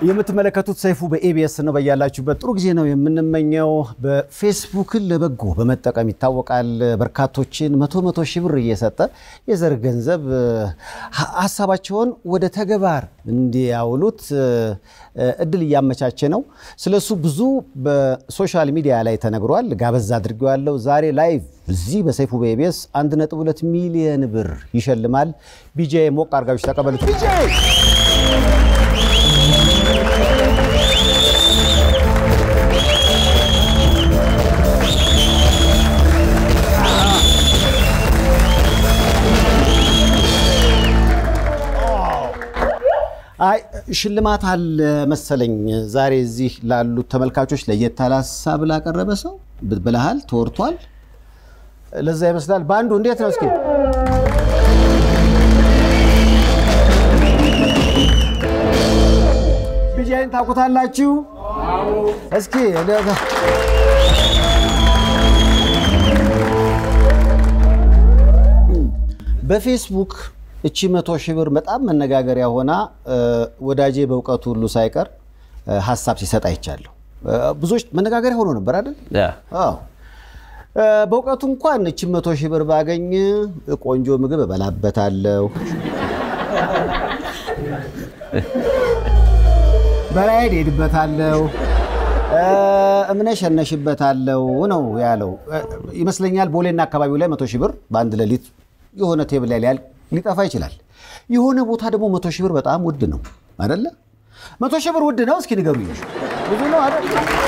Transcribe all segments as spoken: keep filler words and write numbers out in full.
የምትመለከቱት ሰይፉ በኤቢኤስ ነው በያላችሁበት ጥሩ ጊዜ ነው የምንመኘው በፌስቡክ ለበጎ በመጠቀም ይታወቃል በርካቶችን መቶ መቶ ሺህ ብር እየሰጠ የዘር ገንዘብ ሐሳባቸውን ወደ ተግባር እንዲያውሉት እድል ያመቻቸ ነው ስለሱ ብዙ በሶሻል ሚዲያ ላይ ተነግሯል ጋበዝ አድርገዋለሁ ዛሬ ላይቭ እዚህ በሰይፉ በኤቢኤስ አንድ ነጥብ ሁለት ሚሊዮን ብር ይሸልማል ቢጄ ሞቅ አርጋችሁ ተቀበሉት ቢጄ አይ ሽልማት አለ መሰለኝ ዛሬ እዚህ ላሉ ተመልካቾች ለየታላ ሐሳብ ላቀረበ ሰው ብለሃል ተወርቷል ለዛ ይመስላል ባንዱ እንዴት ነው እስኪ ቢጃይን ታውቁታላችሁ አዎ እስኪ በፌስቡክ እቺ መቶ ሺህ ብር በጣም መነጋገሪያ ሆና ወዳጄ በእውቀቱ ሁሉ ሳይቀር ሐሳብ ሲሰጥ አይቻለሁ ብዙዎች መነጋገሪያ ሆኖ ነበር አይደል አዎ በእውቀቱ እንኳን እቺ መቶ ሺህ ብር ባገኝ ቆንጆ ምግብ በላበታለሁ በራይድ ሄድበታለሁ እምነሽ ነሽበታለሁ ነው ያለው ይመስለኛል ቦሌና አካባቢው ላይ መቶ ሺህ ብር በአንድ ሌሊት የሆነ ቴብል ላይ ያል ሊጣፋ ይችላል የሆነ ቦታ ደግሞ መቶ ሺህ ብር በጣም ውድ ነው አይደለ መቶ ሺህ ብር ውድ ነው እስኪ ንገሩኝ ብዙ ነው አይደል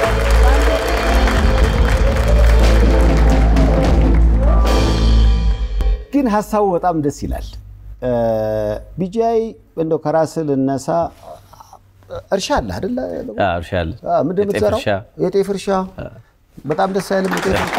ግን ሐሳቡ በጣም ደስ ይላል ቢጂአይ እንደው ከራስል እነሳ እርሻ አለ አይደል አዎ እርሻ አለ ምንድነው የምትሰራው የጤፍ እርሻ በጣም ደስ አይልም የጤፍ እርሻ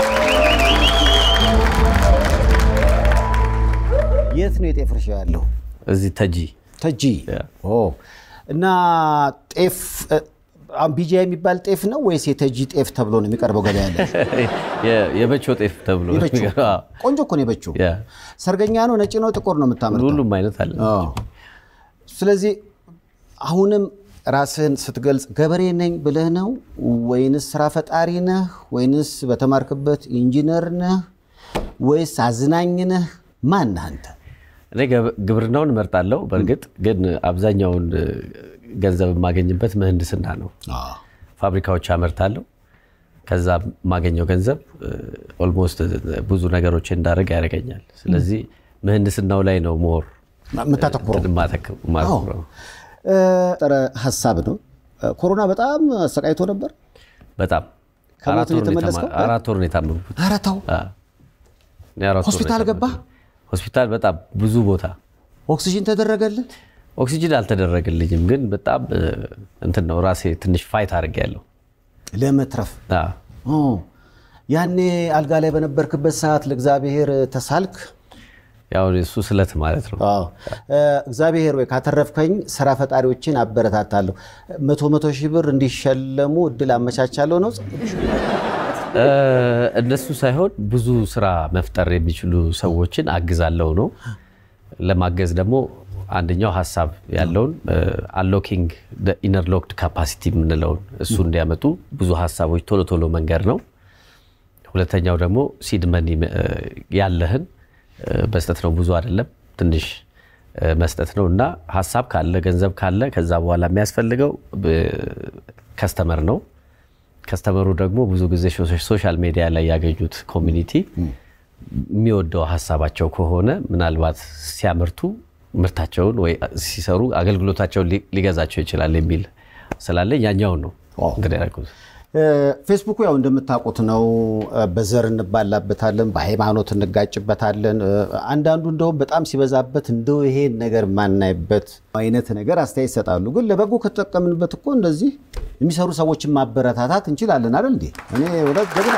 የት ነው የጤፍ እርሻ ያለው እዚህ ተጂ ተጂ ኦ እና ጤፍ ቢጂአይ የሚባል ጤፍ ነው ወይስ የተጂ ጤፍ ተብሎ ነው የሚቀርበው ገበያ ላይ የበቾ ጤፍ ተብሎ ቆንጆ እኮ ነው የበቾ ሰርገኛ ነው ነጭ ነው ጥቁር ነው የምታመርተው ሁሉም አይነት አለ ስለዚህ አሁንም ራስን ስትገልጽ ገበሬ ነኝ ብለህ ነው ወይንስ ስራ ፈጣሪ ነህ ወይንስ በተማርክበት ኢንጂነር ነህ ወይስ አዝናኝ ነህ ማን ነህ አንተ እኔ ግብርናውን መርጣለሁ በርግጥ ግን አብዛኛውን ገንዘብ ማገኝበት ምህንድስና ነው አዎ ፋብሪካዎች አመርታለሁ ከዛ ማገኘው ገንዘብ ኦልሞስት ብዙ ነገሮች እንዳደረግ ያደርገኛል ስለዚህ ምህንድስናው ላይ ነው ሞር መታተኩረው ማተኩረው ተረ ሐሳብ ነው ኮሮና በጣም ሰቃይቶ ነበር በጣም አራት ወር ነው አራት ወር ነው የታመምኩት አራታው ሆስፒታል ገባ ሆስፒታል በጣም ብዙ ቦታ ኦክሲጅን ተደረገልህ ኦክሲጅን አልተደረገልኝም ግን በጣም እንትን ነው ራሴ ትንሽ ፋይት አድርጌያለሁ ለመትረፍ አዎ ያኔ አልጋ ላይ በነበርክበት ሰዓት ለእግዚአብሔር ተሳልክ ያው እሱ ስለት ማለት ነው አዎ እግዚአብሔር ወይ ካተረፍከኝ ስራ ፈጣሪዎችን አበረታታለሁ መቶ መቶ ሺህ ብር እንዲሸለሙ እድል አመቻቻለሁ ነው እነሱ ሳይሆን ብዙ ስራ መፍጠር የሚችሉ ሰዎችን አግዛለሁ ነው ለማገዝ ደግሞ አንደኛው ሐሳብ ያለውን unlocking the inner locked capacity ምንለው እሱ እንዲያመጡ ብዙ ሐሳቦች ቶሎ ቶሎ መንገር ነው ሁለተኛው ደግሞ seed money ያለህን መስጠት ነው ብዙ አይደለም ትንሽ መስጠት ነውና ሐሳብ ካለ ገንዘብ ካለ ከዛ በኋላ የሚያስፈልገው ከስተመር ነው ከስተመሩ ደግሞ ብዙ ጊዜ ሶሻል ሚዲያ ላይ ያገኙት ኮሚኒቲ የሚወደው ሐሳባቸው ከሆነ ምናልባት ሲያመርቱ ምርታቸውን ወይ ሲሰሩ አገልግሎታቸውን ሊገዛቸው ይችላል የሚል ስላለ ያኛው ነው እንግዲህ ያልኩት ፌስቡክ ያው እንደምታውቁት ነው በዘር እንባላበታለን በሃይማኖት እንጋጭበታለን አንዳንዱ እንደውም በጣም ሲበዛበት እንደው ይሄ ነገር ማናይበት አይነት ነገር አስተያየት ይሰጣሉ ግን ለበጎ ከተጠቀምንበት እኮ እንደዚህ የሚሰሩ ሰዎችን ማበረታታት እንችላለን አይደል እንዴ እኔ ወደ ደግና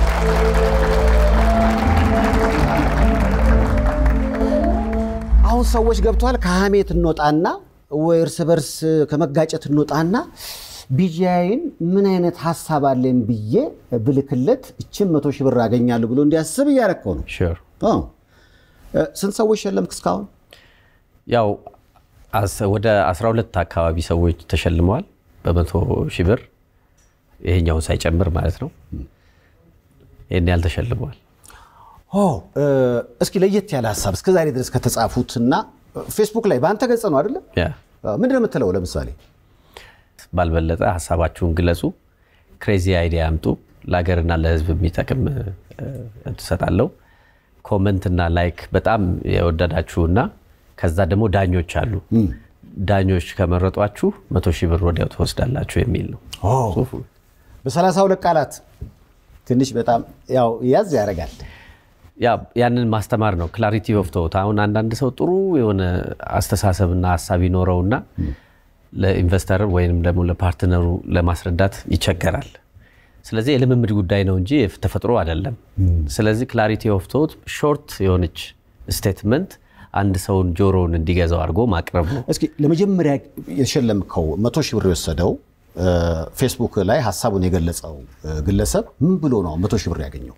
አሁን ሰዎች ገብቷል ከሐሜት እንወጣና ወይ እርስ በርስ ከመጋጨት እንወጣና ቢጂአይን ምን አይነት ሐሳብ አለኝ ብዬ ብልክለት እቺን መቶ ሺህ ብር አገኛለሁ ብሎ እንዲያስብ ያረከው ነው ሹር አዎ ስንት ሰዎች ሸለምክ እስካሁን ያው ወደ አስራ ሁለት አካባቢ ሰዎች ተሸልመዋል በመቶ ሺህ ብር ይሄኛው ሳይጨምር ማለት ነው ይሄን ያህል ተሸልመዋል ኦ እስኪ ለየት ያለ ሐሳብ እስከ ዛሬ ድረስ ከተጻፉትና ፌስቡክ ላይ ባንተ ገጽ ነው አይደል ያ ምንድነው የምትለው ለምሳሌ ባልበለጠ ሐሳባችሁን ግለጹ ክሬዚ አይዲያ አምጡ ለሀገርና ለህዝብ የሚጠቅም ተሰጣለው ኮሜንት እና ላይክ በጣም የወደዳችሁና ከዛ ደግሞ ዳኞች አሉ ዳኞች ከመረጧችሁ መቶ ሺህ ብር ወዲያው ተወስዳላችሁ የሚል ነው ኦ በሰላሳ ሁለት ቃላት ትንሽ በጣም ያው ያዝ ያረጋል ያ ያንን ማስተማር ነው ክላሪቲ ኦፍ ቶት አሁን አንዳንድ ሰው ጥሩ የሆነ አስተሳሰብና ሐሳብ ይኖረውና ለኢንቨስተር ወይንም ደግሞ ለፓርትነሩ ለማስረዳት ይቸገራል ስለዚህ የልምምድ ጉዳይ ነው እንጂ ተፈጥሮ አይደለም ስለዚህ ክላሪቲ ኦፍ ቶት ሾርት የሆነች ስቴትመንት አንድ ሰውን ጆሮውን እንዲገዛው አድርጎ ማቅረብ ነው እስኪ ለመጀመሪያ የሸለምከው መቶ ሺህ ብር የወሰደው ፌስቡክ ላይ ሐሳቡን የገለጸው ግለሰብ ምን ብሎ ነው መቶ ሺህ ብር ያገኘው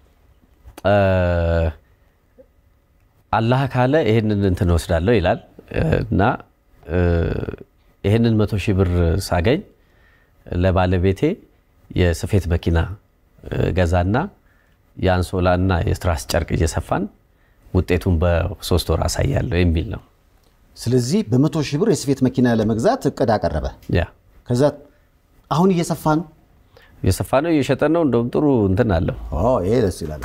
አላህ ካለ ይሄንን እንትን ወስዳለው ይላል እና ይሄንን መቶ ሺህ ብር ሳገኝ ለባለቤቴ የስፌት መኪና ገዛና ያንሶላና የስትራስ ጨርቅ እየሰፋን ውጤቱን በሶስት ወር አሳያለሁ የሚል ነው ስለዚህ በመቶ ሺህ ብር የስፌት መኪና ለመግዛት እቅድ አቀረበ ያ ከዛ አሁን እየሰፋን እየሰፋን ነው እየሸጠን ነው እንደውም ጥሩ እንትን አለው ኦ ይሄ ደስ ይላል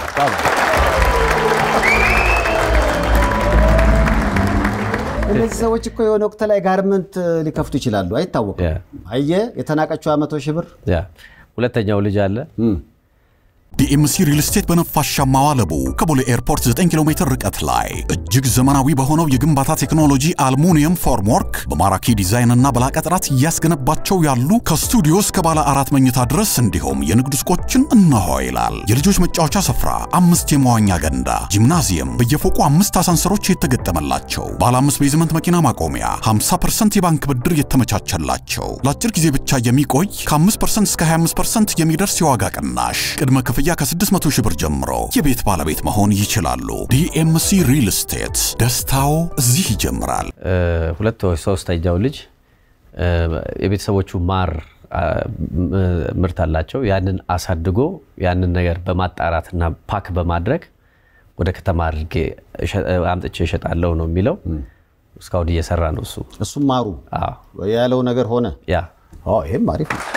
እነዚህ ሰዎች እኮ የሆነ ወቅት ላይ ጋርመንት ሊከፍቱ ይችላሉ አይታወቅም አየ የተናቀችው መቶ ሺህ ብር ያ ሁለተኛው ልጅ አለ ዲኤምሲ ሪል ስቴት በነፋሻማው አለቡ ከቦሌ ኤርፖርት ዘጠኝ ኪሎ ሜትር ርቀት ላይ እጅግ ዘመናዊ በሆነው የግንባታ ቴክኖሎጂ አልሙኒየም ፎርምወርክ በማራኪ ዲዛይን እና በላቀ ጥራት ያስገነባቸው ያሉ ከስቱዲዮ እስከ ባለ አራት መኝታ ድረስ እንዲሁም የንግድ ሱቆችን እነሆ ይላል የልጆች መጫወቻ ስፍራ አምስት የመዋኛ ገንዳ ጂምናዚየም በየፎቁ አምስት አሳንሰሮች የተገጠመላቸው ባለ አምስት ቤዝመንት መኪና ማቆሚያ ሃምሳ ፐርሰንት የባንክ ብድር የተመቻቸላቸው ለአጭር ጊዜ ብቻ የሚቆይ ከ5 ፐርሰንት እስከ ሃያ አምስት ፐርሰንት የሚደርስ የዋጋ ቅናሽ ቅድመ ክፍያ ከስድስት መቶ ሺህ ብር ጀምሮ የቤት ባለቤት መሆን ይችላሉ ዲኤምሲ ሪል ስቴት ደስታው እዚህ ይጀምራል ሁለት ወይ ሶስተኛው ልጅ የቤተሰቦቹ ማር ምርት አላቸው ያንን አሳድጎ ያንን ነገር በማጣራትና ፓክ በማድረግ ወደ ከተማ አድርጌ አምጥቼ እሸጣለሁ ነው የሚለው እስካሁን እየሰራ ነው እሱ እሱ ማሩ ያለው ነገር ሆነ ያ ኦ ይሄም አሪፍ ነው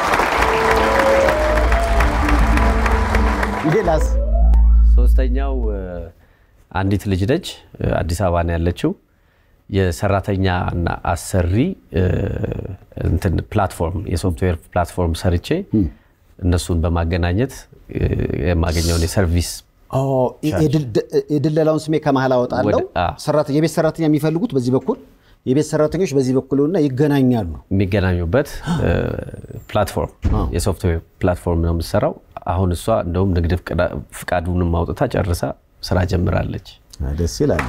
ይሄላስ ሶስተኛው አንዲት ልጅ ነች አዲስ አበባ ነው ያለችው የሰራተኛና አሰሪ እንትን ፕላትፎርም የሶፍትዌር ፕላትፎርም ሰርቼ እነሱን በማገናኘት የማገኘው የሰርቪስ ኦ የድለላውን ስሜ ከመሃል አወጣለሁ ሰራተኛ የቤት ሰራተኛ የሚፈልጉት በዚህ በኩል የቤት ሰራተኞች በዚህ በኩልና ይገናኛሉ የሚገናኙበት ፕላትፎርም የሶፍትዌር ፕላትፎርም ነው የምሰራው አሁን እሷ እንደውም ንግድ ፍቃዱን ማውጣታ ጨርሳ ስራ ጀምራለች ደስ ይላል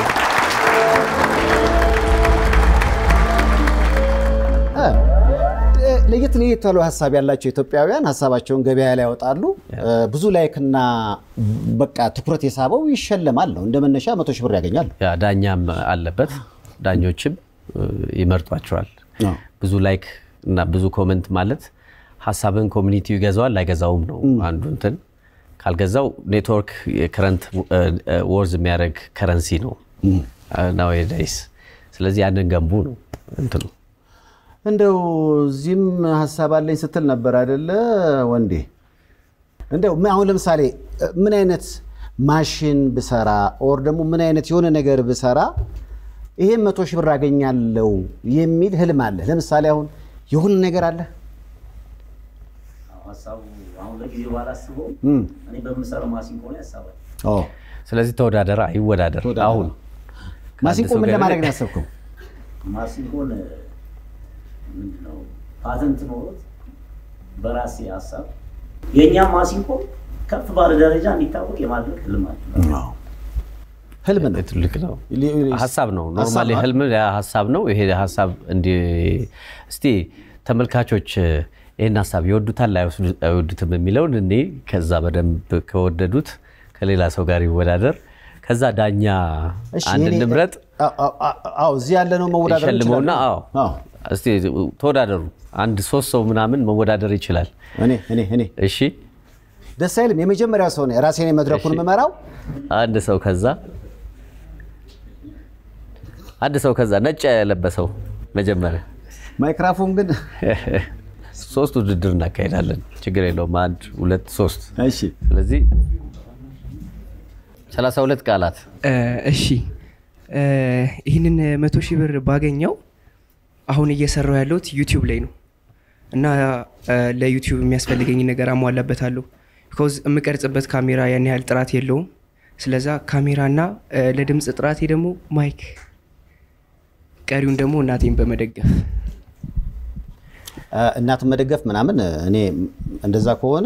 ለየት ለየት ያሉ ሐሳብ ያላቸው ኢትዮጵያውያን ሐሳባቸውን ገበያ ላይ ያወጣሉ ብዙ ላይክና በቃ ትኩረት የሳበው ይሸለማል ነው እንደመነሻ መቶ ሺህ ብር ያገኛል ያ ዳኛም አለበት ዳኞችም ይመርጧቸዋል ብዙ ላይክ እና ብዙ ኮሜንት ማለት ሐሳብን ኮሚኒቲው ይገዛዋል አይገዛውም ነው አንዱ እንትን ካልገዛው ኔትወርክ የከረንት ወርዝ የሚያደርግ ከረንሲ ነው nowadays ስለዚህ ያንን ገንቡ ነው እንትኑ እንደው ዚም ሐሳብ አለኝ ስትል ነበር አይደለ ወንዴ እንደው አሁን ለምሳሌ ምን አይነት ማሽን ብሰራ ኦር ደግሞ ምን አይነት የሆነ ነገር ብሰራ ይሄ መቶ ሺህ ብር አገኛለሁ የሚል ህልም አለ ለምሳሌ አሁን የሆነ ነገር አለ ሐሳቡ አሁን ለጊዜው ባላስበው እኔ በመሰረው ማሲንቆ ነው ያሳባል ኦ ስለዚህ ተወዳደራ አይወዳደር አሁን ማሲንቆ ምን ለማድረግ ነው ያሰብከው ማሲንቆን ምንድነው ፓተንት ኖሮት በራሴ ሐሳብ የኛ ማሲንቆ ከፍ ባለ ደረጃ እንዲታወቅ የማድረግ ህልም አለ ህልም ነው ትልቅ ነው ሐሳብ ነው ኖርማሊ ህልም ያ ሐሳብ ነው ይሄ ሐሳብ እንዲ እስቲ ተመልካቾች ይሄን ሐሳብ ይወዱታል አይወዱትም የሚለውን እኔ ከዛ በደንብ ከወደዱት ከሌላ ሰው ጋር ይወዳደር ከዛ ዳኛ አንድ ንብረት አዎ እዚህ ያለ ነው መወዳደር ይችላል አዎ አዎ እስቲ ተወዳደሩ አንድ ሶስት ሰው ምናምን መወዳደር ይችላል እኔ እኔ እኔ እሺ ደስ አይልም የመጀመሪያው ሰው ነው ራሴ ነኝ መድረኩን መመራው አንድ ሰው ከዛ አንድ ሰው ከዛ ነጭ ያለበሰው መጀመሪያ ማይክሮፎን ግን ሶስት ውድድር እናካሄዳለን ችግር የለውም አንድ ሁለት ሶስት እሺ ስለዚህ ሰላሳ ሁለት ቃላት እሺ ይሄንን መቶ ሺህ ብር ባገኘው አሁን እየሰራው ያለሁት ዩቲዩብ ላይ ነው እና ለዩቲዩብ የሚያስፈልገኝ ነገር አሟላበታለሁ because የምቀርጽበት ካሜራ ያን ያህል ጥራት የለውም ስለዛ ካሜራና ለድምጽ ጥራቴ ደግሞ ማይክ ቀሪውን ደግሞ እናቴን በመደገፍ እናት መደገፍ ምናምን እኔ እንደዛ ከሆነ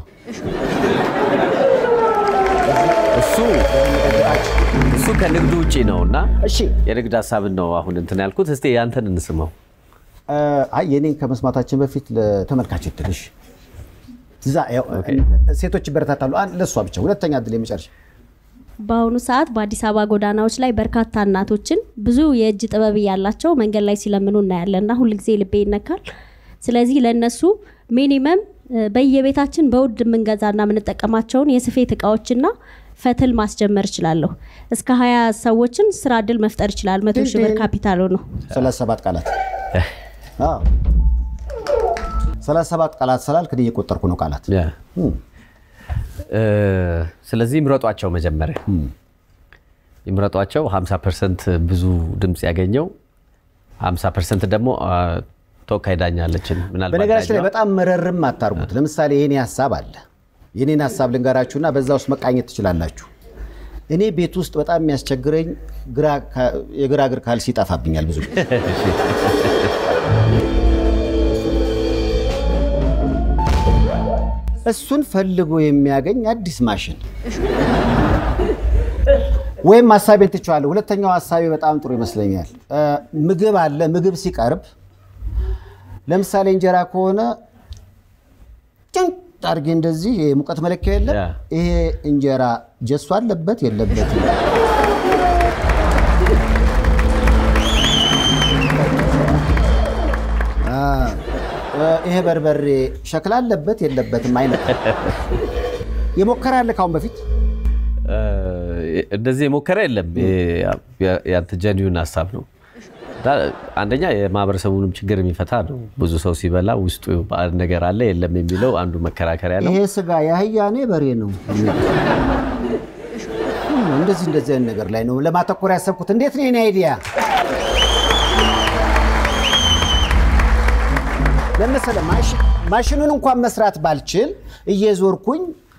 እሱ እሱ ከንግዱ ውጪ ነውና እሺ የንግድ ሐሳብን ነው አሁን እንትን ያልኩት እስቲ ያንተን እንስማው አይ የኔን ከመስማታችን በፊት ለተመልካች ትልሽ ዛ ሴቶች ይበረታታሉ አንድ ለሷ ብቻ ሁለተኛ ድል የመጨረሻ በአሁኑ ሰዓት በአዲስ አበባ ጎዳናዎች ላይ በርካታ እናቶችን ብዙ የእጅ ጥበብ ያላቸው መንገድ ላይ ሲለምኑ እናያለና ሁሉ ጊዜ ልቤ ይነካል ስለዚህ ለነሱ ሚኒመም በየቤታችን በውድ መንገዛና ምንጠቀማቸውን የስፌት እቃዎችና ፈትል ማስጀመር ይችላልው እስከ ሃያ ሰዎችን ስራ ድል መፍጠር ይችላል መቶ ሺህ ብር ካፒታሉ ነው ሰላሳ ሰባት ቃላት አዎ ሰላሳ ሰባት ቃላት ሰላል ከዲ እየቆጠርኩ ነው ቃላት ያ ስለዚህ ምረጧቸው መጀመሪያ ይምረጧቸው ሃምሳ ፐርሰንት ብዙ ድምጽ ያገኘው ሃምሳ ፐርሰንት ደግሞ ተወካይ ዳኛለችን ምናልባት በነገራችን ላይ በጣም መረርም አታርጉት ለምሳሌ የኔ ሐሳብ አለ የኔን ሐሳብ ልንገራችሁና በዛው ውስጥ መቃኘት ትችላላችሁ እኔ ቤት ውስጥ በጣም የሚያስቸግረኝ ግራ የግራግር ካልሲ ይጣፋብኛል ብዙ እሱን ፈልጎ የሚያገኝ አዲስ ማሽን ወይም ሐሳቤን ትቻለሁ ሁለተኛው ሐሳቤ በጣም ጥሩ ይመስለኛል ምግብ አለ ምግብ ሲቀርብ ለምሳሌ እንጀራ ከሆነ ጭንቅ አድርጌ እንደዚህ ሙቀት መለኪያ የለም ይሄ እንጀራ ጀሶ አለበት የለበትም ይሄ በርበሬ ሸክላ አለበት የለበትም አይነት የሞከራለ ካሁን በፊት እንደዚህ የሞከረ የለም ያንተ ጀኒውን ሐሳብ ነው አንደኛ የማህበረሰቡንም ችግር የሚፈታ ነው ብዙ ሰው ሲበላ ውስጡ ባል ነገር አለ የለም የሚለው አንዱ መከራከሪያ ነው ይሄ ስጋ ያህያኔ በሬ ነው እንደዚህ እንደዚህ ነገር ላይ ነው ለማተኮር ያሰብኩት እንዴት ነው የኔ አይዲያ ለምሳሌ ማሽኑን እንኳን መስራት ባልችል እየዞርኩኝ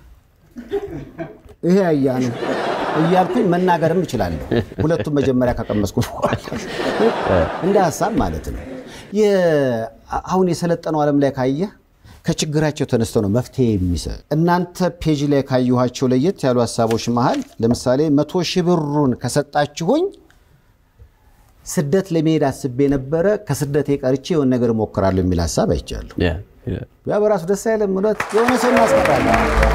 ይሄ ያያኑ እያልኩኝ መናገርም ይችላል ሁለቱም መጀመሪያ ከቀመስኩ እንደ ሐሳብ ማለት ነው አሁን የሰለጠነው ዓለም ላይ ካየ ከችግራቸው ተነስተው ነው መፍትሄ የሚሰጥ እናንተ ፔጅ ላይ ካዩዋቸው ለየት ያሉ ሐሳቦች መሃል ለምሳሌ መቶ ሺህ ብሩን ከሰጣችሁኝ ስደት ለመሄድ አስቤ ነበር ከስደት የቀርቼ የሆነ ነገር ሞክራለሁ የሚል ሐሳብ አይቻለሁ ያ ያ በራሱ ደስ አይልም ማለት የሆነ ሰው ማስቀራለ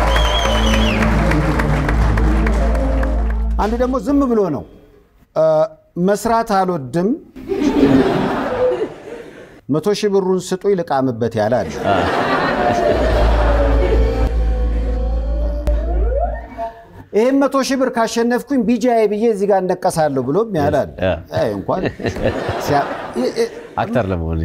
አንዱ ደግሞ ዝም ብሎ ነው መስራት አልወድም መቶ ሺህ ብሩን ስጡኝ ልቃምበት ያላል ይሄ መቶ ሺህ ብር ካሸነፍኩኝ ቢጃይ ብዬ እዚህ ጋር እንደቀሳለሁ ብሎም ያላል አይ እንኳን አክተር ለመሆን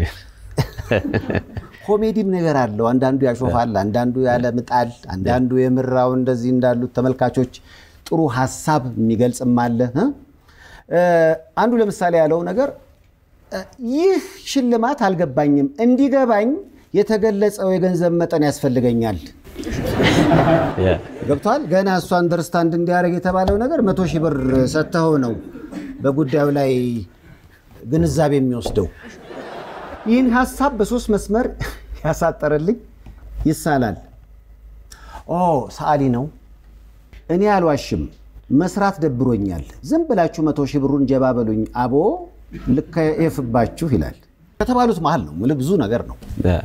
ኮሜዲም ነገር አለው አንዳንዱ ያሾፋል አንዳንዱ ያለ ምጣል አንዳንዱ የምራው እንደዚህ እንዳሉት ተመልካቾች ጥሩ ሐሳብ የሚገልጽም አለ አንዱ ለምሳሌ ያለው ነገር ይህ ሽልማት አልገባኝም እንዲገባኝ የተገለጸው የገንዘብ መጠን ያስፈልገኛል ገብቷል ገና እሱ አንደርስታንድ እንዲያረግ የተባለው ነገር መቶ ሺህ ብር ሰተው ነው በጉዳዩ ላይ ግንዛቤ የሚወስደው ይህን ሐሳብ በሶስት መስመር ያሳጠረልኝ ይሳላል ኦ ሳሊ ነው እኔ አልዋሽም መስራት ደብሮኛል ዝም ብላችሁ መቶ ሺህ ብሩን ጀባበሉኝ አቦ ልከየፍባችሁ ይላል ከተባሉት መሃል ነው ሙሉ ብዙ ነገር ነው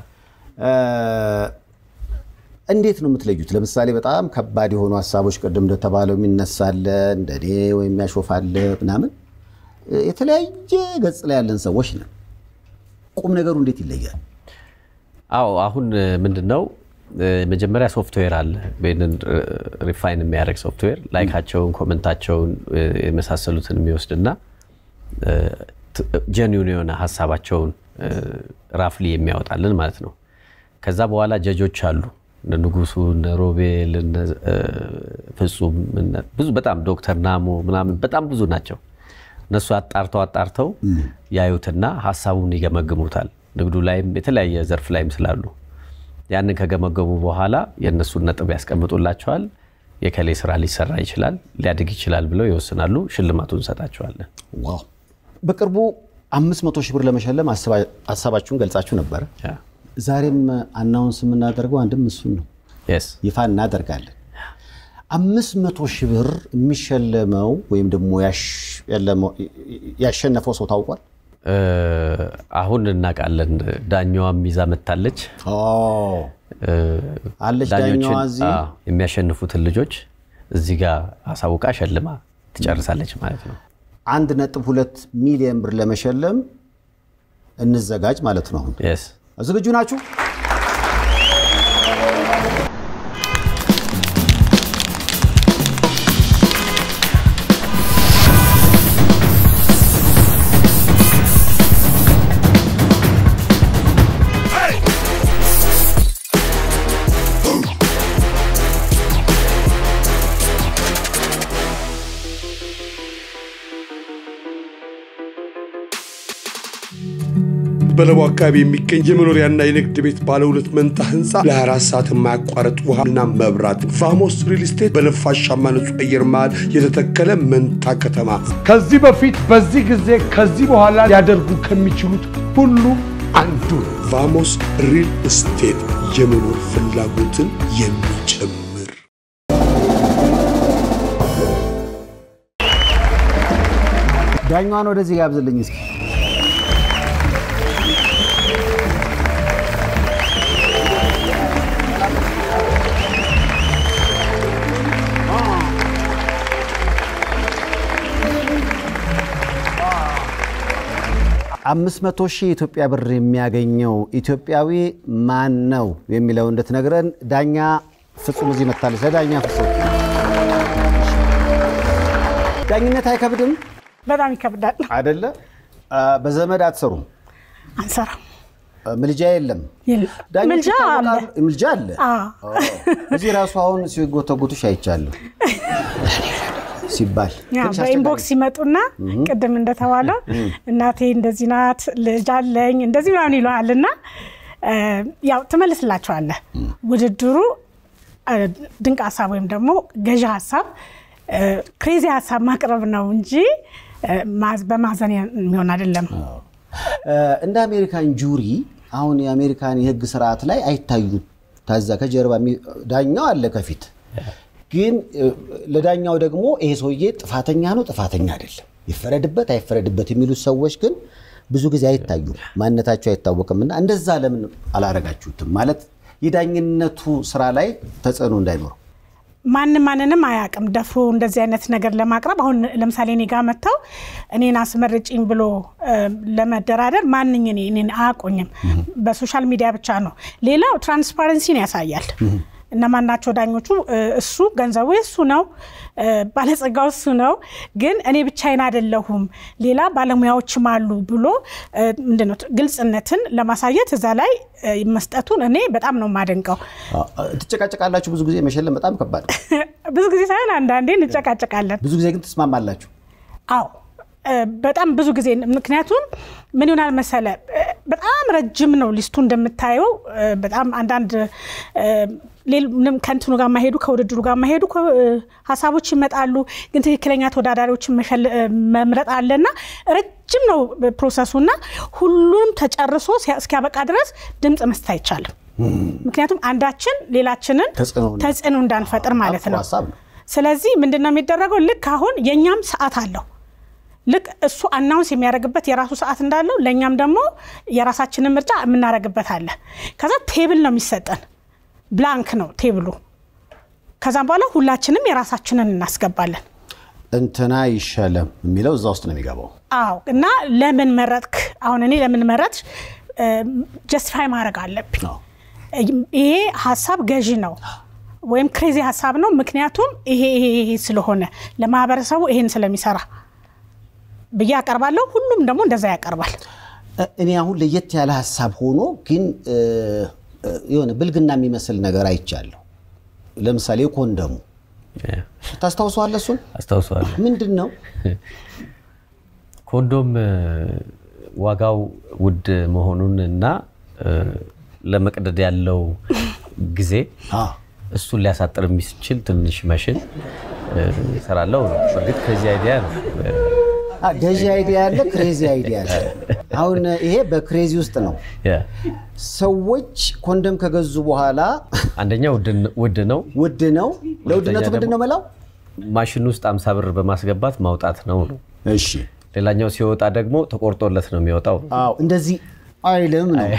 እንዴት ነው የምትለዩት ለምሳሌ በጣም ከባድ የሆኑ ሐሳቦች ቀደም እንደተባለው የሚነሳለ እንደኔ ወይ የሚያሾፋለ ምናምን የተለያየ ገጽ ላይ ያለን ሰዎች ነን ቁም ነገሩ እንዴት ይለያል አዎ አሁን ምንድነው መጀመሪያ ሶፍትዌር አለ በእነን ሪፋይን የሚያደርግ ሶፍትዌር ላይካቸውን ኮሜንታቸውን የመሳሰሉትን የሚወስድና ጀኒዩን የሆነ ሐሳባቸውን ራፍሊ የሚያወጣልን ማለት ነው ከዛ በኋላ ጀጆች አሉ ንጉሱ ሮቤል ፍጹም ብዙ በጣም ዶክተር ናሞ ምናምን በጣም ብዙ ናቸው እነሱ አጣርተው አጣርተው ያዩትና ሐሳቡን ይገመግሙታል ንግዱ ላይም የተለያየ ዘርፍ ላይም ስላሉ ያንን ከገመገሙ በኋላ የነሱን ነጥብ ያስቀምጡላቸዋል የከሌ ስራ ሊሰራ ይችላል ሊያድግ ይችላል ብለው ይወስናሉ ሽልማቱን ሰጣቸዋለን ዋው በቅርቡ አምስት መቶ ሺህ ብር ለመሸለም ሐሳባችሁን ገልጻችሁ ነበር ዛሬም አናውንስ የምናደርገው አንድም እሱን ነው yes ይፋ እናደርጋለን አምስት መቶ ሺህ ብር የሚሸለመው ወይም ደግሞ ያሸለመው ያሸነፈው ሰው ታውቋል አሁን እናቃለን ዳኛዋም ይዛ መጣለች ኦ አለች ዳኛዋ እዚ የሚያሸንፉትን ልጆች እዚህ ጋር አሳውቃ ሸልማ ትጨርሳለች ማለት ነው አንድ ነጥብ ሁለት ሚሊዮን ብር ለመሸለም እንዘጋጅ ማለት ነው አሁን yes ዝግጁ ናችሁ በለቡ አካባቢ የሚገኝ የመኖሪያና የንግድ ቤት ባለ ሁለት መንታ ህንጻ ለ24 ሰዓት የማያቋርጥ ውሃና መብራት ቫሞስ ሪል ስቴት በነፋሻማ ንጹህ አየር መሃል የተተከለ መንታ ከተማ ከዚህ በፊት በዚህ ጊዜ ከዚህ በኋላ ያደርጉ ከሚችሉት ሁሉ አንዱ ቫሞስ ሪል ስቴት የመኖር ፍላጎትን የሚጨምር ዳኛዋን ወደዚህ ጋብዝልኝ እስኪ አምስት መቶ ሺህ ኢትዮጵያ ብር የሚያገኘው ኢትዮጵያዊ ማን ነው የሚለው እንድትነግረን ዳኛ ፍጹም እዚህ መጣለች ዳኛ ፍጹም ዳኝነት አይከብድም በጣም ይከብዳል አይደለ በዘመድ አትሰሩም አንሰራም ምልጃ የለም ምልጃ አለ ምልጃ አለ አዎ እዚህ ራሱ አሁን ሲጎተጉቱሽ አይቻለሁ ሲባል በኢንቦክስ ይመጡና ቀደም እንደተባለው እናቴ እንደዚህ ናት ልጅ አለኝ እንደዚህ ምናምን ይሏልና ያው ተመልስላችኋለህ ውድድሩ ድንቅ ሐሳብ ወይም ደግሞ ገዢ ሐሳብ ክሬዚ ሐሳብ ማቅረብ ነው እንጂ በማዘን የሚሆን አይደለም እንደ አሜሪካን ጁሪ አሁን የአሜሪካን የህግ ስርዓት ላይ አይታዩ ታዛ ከጀርባ ዳኛው አለ ከፊት ግን ለዳኛው ደግሞ ይሄ ሰውዬ ጥፋተኛ ነው ጥፋተኛ አይደለም ይፈረድበት አይፈረድበት የሚሉ ሰዎች ግን ብዙ ጊዜ አይታዩ ማንነታቸው አይታወቅምና እንደዛ ለምን አላረጋችሁትም ማለት የዳኝነቱ ስራ ላይ ተጽዕኖ እንዳይኖር ማን ማንንም አያቀም ደፍሮ እንደዚህ አይነት ነገር ለማቅረብ አሁን ለምሳሌ እኔ ጋር መጣው እኔን አስመርጪኝ ብሎ ለመደራደር ማንኝ እኔ እኔን አያቆኝም በሶሻል ሚዲያ ብቻ ነው ሌላው ትራንስፓረንሲን ያሳያል እና ማናቸው ዳኞቹ እሱ ገንዘቡ እሱ ነው ባለጸጋው እሱ ነው ግን እኔ ብቻዬን አይደለሁም ሌላ ባለሙያዎችም አሉ ብሎ ምንድነው ግልጽነትን ለማሳየት እዛ ላይ መስጠቱን እኔ በጣም ነው ማደንቀው ትጨቃጨቃላችሁ ብዙ ጊዜ መሸለም በጣም ከባድ ብዙ ጊዜ ሳይሆን አንዳንዴ እንጨቃጨቃለን ብዙ ጊዜ ግን ተስማማላችሁ አዎ በጣም ብዙ ጊዜ ምክንያቱም ምን ይሆናል መሰለ በጣም ረጅም ነው ሊስቱ እንደምታየው በጣም አንዳንድ ሌላም ከንቱኑ ጋር ማሄዱ ከውድድሩ ጋር ማሄዱ ሐሳቦች ይመጣሉ ግን ትክክለኛ ተወዳዳሪዎችን መምረጥ አለና ረጅም ነው ፕሮሰሱና ሁሉም ተጨርሶ እስኪያበቃ ድረስ ድምጽ መስጠት አይቻልም ምክንያቱም አንዳችን ሌላችንን ተጽዕኖ እንዳንፈጥር ማለት ነው ስለዚህ ምንድነው የሚደረገው ልክ አሁን የኛም ሰዓት አለው ልክ እሱ አናውንስ የሚያደርግበት የራሱ ሰዓት እንዳለው ለኛም ደግሞ የራሳችንን ምርጫ የምናደርግበት አለ ከዛ ቴብል ነው የሚሰጠን ብላንክ ነው ቴብሉ ከዛም በኋላ ሁላችንም የራሳችንን እናስገባለን እንትና ይሻለም የሚለው እዛ ውስጥ ነው የሚገባው አዎ እና ለምን መረጥክ አሁን እኔ ለምን መረጥሽ ጀስቲፋይ ማድረግ አለብኝ ይሄ ሐሳብ ገዢ ነው ወይም ክሬዚ ሐሳብ ነው ምክንያቱም ይሄ ይሄ ስለሆነ ለማህበረሰቡ ይሄን ስለሚሰራ በያ ያቀርባለሁ ሁሉም ደግሞ እንደዛ ያቀርባል እኔ አሁን ለየት ያለ ሐሳብ ሆኖ ግን የሆነ ብልግና የሚመስል ነገር አይቻለሁ ለምሳሌ ኮንደሙ ታስታውሳለህ እሱን አስታውሳለሁ ምንድነው ኮንዶም ዋጋው ውድ መሆኑንና ለመቅደድ ያለው ጊዜ እሱን ሊያሳጥር የሚችል ትንሽ ማሽን ሰራለው በግድ ከዚህ አይዲያ ነው ገዢ አይዲያ አለ ክሬዚ አይዲያ አለ አሁን ይሄ በክሬዚ ውስጥ ነው ሰዎች ኮንደም ከገዙ በኋላ አንደኛ ውድ ነው ውድ ነው ለውድነቱ ምንድነው መላው ማሽን ውስጥ አምሳ ብር በማስገባት ማውጣት ነው ነው እሺ ሌላኛው ሲወጣ ደግሞ ተቆርጦለት ነው የሚወጣው አዎ እንደዚህ አይልም ነው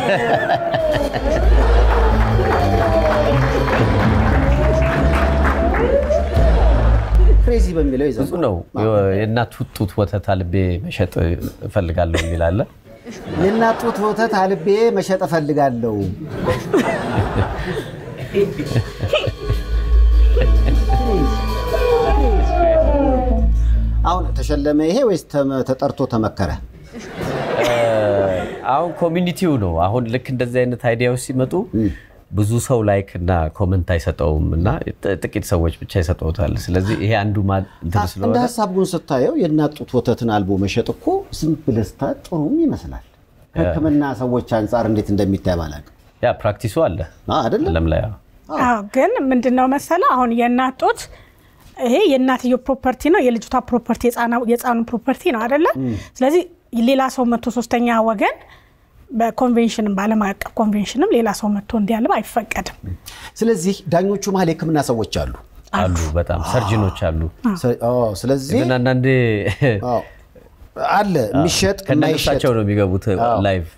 ክሬዚ በሚለው ይዘው ነው የእናት ጡት ወተት አልቤ መሸጥ ፈልጋለሁ የሚላለ የእናት ጡት ወተት አልቤ መሸጥ ፈልጋለሁ አሁን ተሸለመ ይሄ ወይስ ተጠርቶ ተመከረ አሁን ኮሚኒቲው ነው አሁን ልክ እንደዚህ አይነት አይዲያዎች ሲመጡ ብዙ ሰው ላይክ እና ኮሜንት አይሰጠውምና ጥቂት ሰዎች ብቻ ይሰጠውታል ስለዚህ ይሄ አንዱ ማለት ስለሆነ እንደ ሐሳቡን ስታየው የናጡት ወተትን አልቦ መሸጥ እኮ ሲምፕል ስታት ጥሩም ይመስላል ህክምና ሰዎች አንፃር እንዴት እንደሚታይ ባላቅ ያ ፕራክቲሱ አለ አይደለም ለም ላይ አዎ ግን ምንድነው መሰለ አሁን የናጡት ይሄ የናትዮ ፕሮፐርቲ ነው የልጅቷ ፕሮፐርቲ የጻናው የጻኑ ፕሮፐርቲ ነው አይደለ ስለዚህ ሌላ ሰው መቶ ሶስተኛ ወገን በኮንቬንሽንም ባለማቀፍ ኮንቬንሽንም ሌላ ሰው መጥቶ እንዲያልባ አይፈቀድም ስለዚህ ዳኞቹ ማለት ህክምና ሰዎች አሉ አሉ በጣም ሰርጂኖች አሉ አዎ ስለዚህ ግን አንዳንዴ አዎ አለ የሚሸጥ ከነሳቸው ነው የሚገቡት ላይቭ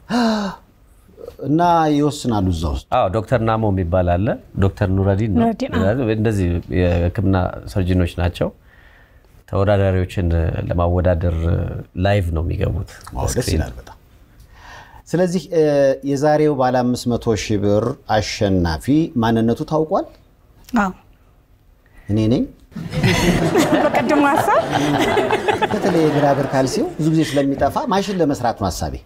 እና ይወስናሉ እዛው አዎ ዶክተር ናሞ የሚባል አለ ዶክተር ኑረዲን ነው እንደዚህ የህክምና ሰርጂኖች ናቸው ተወዳዳሪዎችን ለማወዳደር ላይቭ ነው የሚገቡት ደስ ይላል በጣም ስለዚህ የዛሬው ባለ አምስት መቶ ሺህ ብር አሸናፊ ማንነቱ ታውቋል አዎ እኔ ነኝ በቀደም ሐሳብ በተለይ ግራገር ካልሲው ብዙ ጊዜ ስለሚጠፋ ማሽን ለመስራት ነው ሐሳቤ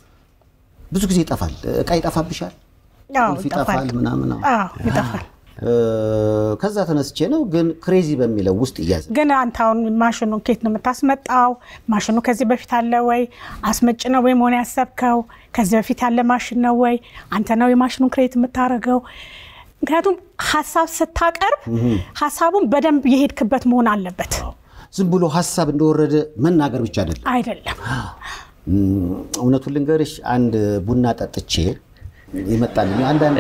ብዙ ጊዜ ይጠፋል እቃ ይጠፋብሻል አዎ ይጠፋል ምናምን አዎ ይጠፋል ከዛ ተነስቼ ነው ግን ክሬዚ በሚለው ውስጥ ይያዝ ግን አንታውን ማሽኑ ከየት ነው የምታስመጣው ማሽኑ ከዚህ በፊት አለ ወይ አስመጭ ነው ወይ ሞኔ ያሰብከው ከዚህ በፊት ያለ ማሽን ነው ወይ አንተ ነው የማሽኑን ክሬት የምታረገው ምክንያቱም ሐሳብ ስታቀርብ ሐሳቡን በደንብ የሄድክበት መሆን አለበት ዝም ብሎ ሐሳብ እንደወረደ መናገር ብቻ አይደለም አይደለም እውነቱን ልንገርሽ አንድ ቡና ጠጥቼ ይመጣልኝ አንድ አንድ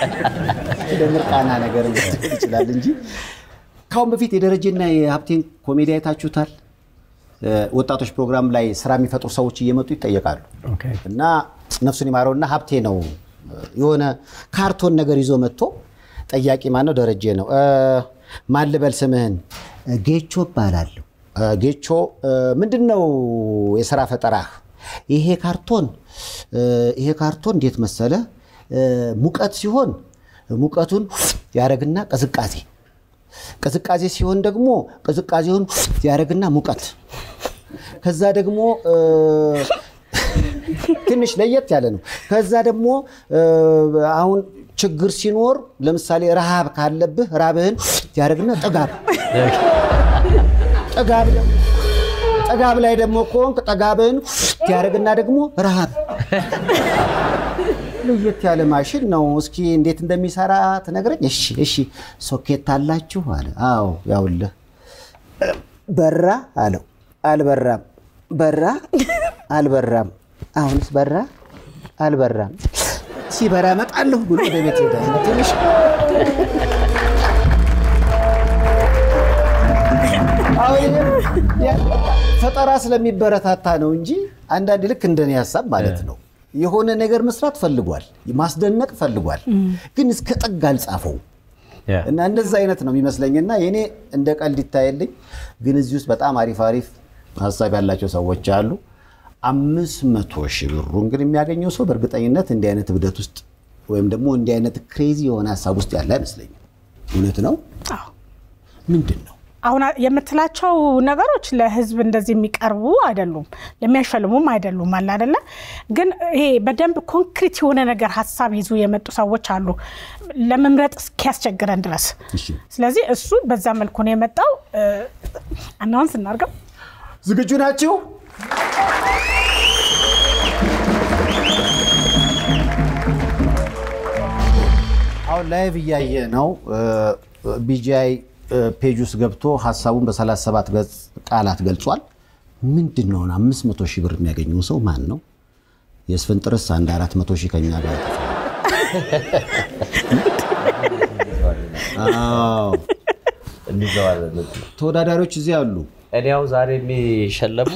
እንደምርቃና ነገር ይችላል እንጂ ካሁን በፊት የደረጀና የሀብቴን ኮሜዲ አይታችሁታል ወጣቶች ፕሮግራም ላይ ስራ የሚፈጥሩ ሰዎች እየመጡ ይጠየቃሉ እና ነፍሱን ይማረውና ሀብቴ ነው የሆነ ካርቶን ነገር ይዞ መጥቶ ጠያቂ ማን ነው ደረጀ ነው ማን ልበል ስምህን ጌቾ ባላለው ጌቾ ምንድነው የሥራ ፈጠራህ ይሄ ካርቶን ይሄ ካርቶን እንዴት መሰለ ሙቀት ሲሆን ሙቀቱን ያረግና ቅዝቃዜ ቅዝቃዜ ሲሆን ደግሞ ቅዝቃዜውን ያረግና ሙቀት ከዛ ደግሞ ትንሽ ለየት ያለ ነው ከዛ ደግሞ አሁን ችግር ሲኖር ለምሳሌ ረሃብ ካለብህ ራብህን ያረግና ጥጋብ ጥጋብ ጥጋብ ላይ ደግሞ ኮንክ ጥጋብህን ያረግና ደግሞ ረሃብ ለየት ያለ ማሽን ነው እስኪ እንዴት እንደሚሰራ ተነግረኝ እሺ እሺ ሶኬት አላችሁ አለ አዎ ያውልህ በራ አለው አልበራም በራ አልበራም አሁንስ በራ አልበራም ሲበራ መጣለሁ ብሎ ወደ ቤት ሄደ ትንሽ አሁን ፈጠራ ስለሚበረታታ ነው እንጂ አንዳንድ ልክ እንደኔ ሐሳብ ማለት ነው የሆነ ነገር መስራት ፈልጓል ማስደነቅ ፈልጓል ግን እስከ ጠግ አልጻፈው እና እንደዛ አይነት ነው የሚመስለኝና የኔ እንደ ቀልድ ይታየልኝ ግን እዚህ ውስጥ በጣም አሪፍ አሪፍ ሐሳብ ያላቸው ሰዎች አሉ አምስት መቶ ሺህ ብር እንግዲህ የሚያገኘው ሰው በእርግጠኝነት እንዲህ አይነት ብደት ውስጥ ወይም ደግሞ እንዲህ አይነት ክሬዚ የሆነ ሐሳብ ውስጥ ያለ አይመስለኝም እውነት ነው አዎ ምንድነው አሁን የምትላቸው ነገሮች ለህዝብ እንደዚህ የሚቀርቡ አይደሉም ለሚያሸልሙም አይደሉም አለ አይደለ ግን ይሄ በደንብ ኮንክሪት የሆነ ነገር ሐሳብ ይዙ የመጡ ሰዎች አሉ ለመምረጥ እስኪያስቸግረን ድረስ ስለዚህ እሱ በዛ መልኩ ነው የመጣው አናውንስ እናርገው ዝግጁ ናችሁ አሁን ላይቭ ያየ ነው ቢጂአይ ፔጁስ ገብቶ ሐሳቡን በ37 ገጽ ቃላት ገልጿል ምንድነው አምስት መቶ ሺህ ብር የሚያገኘው ሰው ማን ነው የስፍንጥርስ አንድ አራት መቶ ሺህ ከኛ ጋር አዎ እንዲዘዋወር ተወዳዳሪዎች እዚህ አሉ እኔው ዛሬ የሚሸለሙ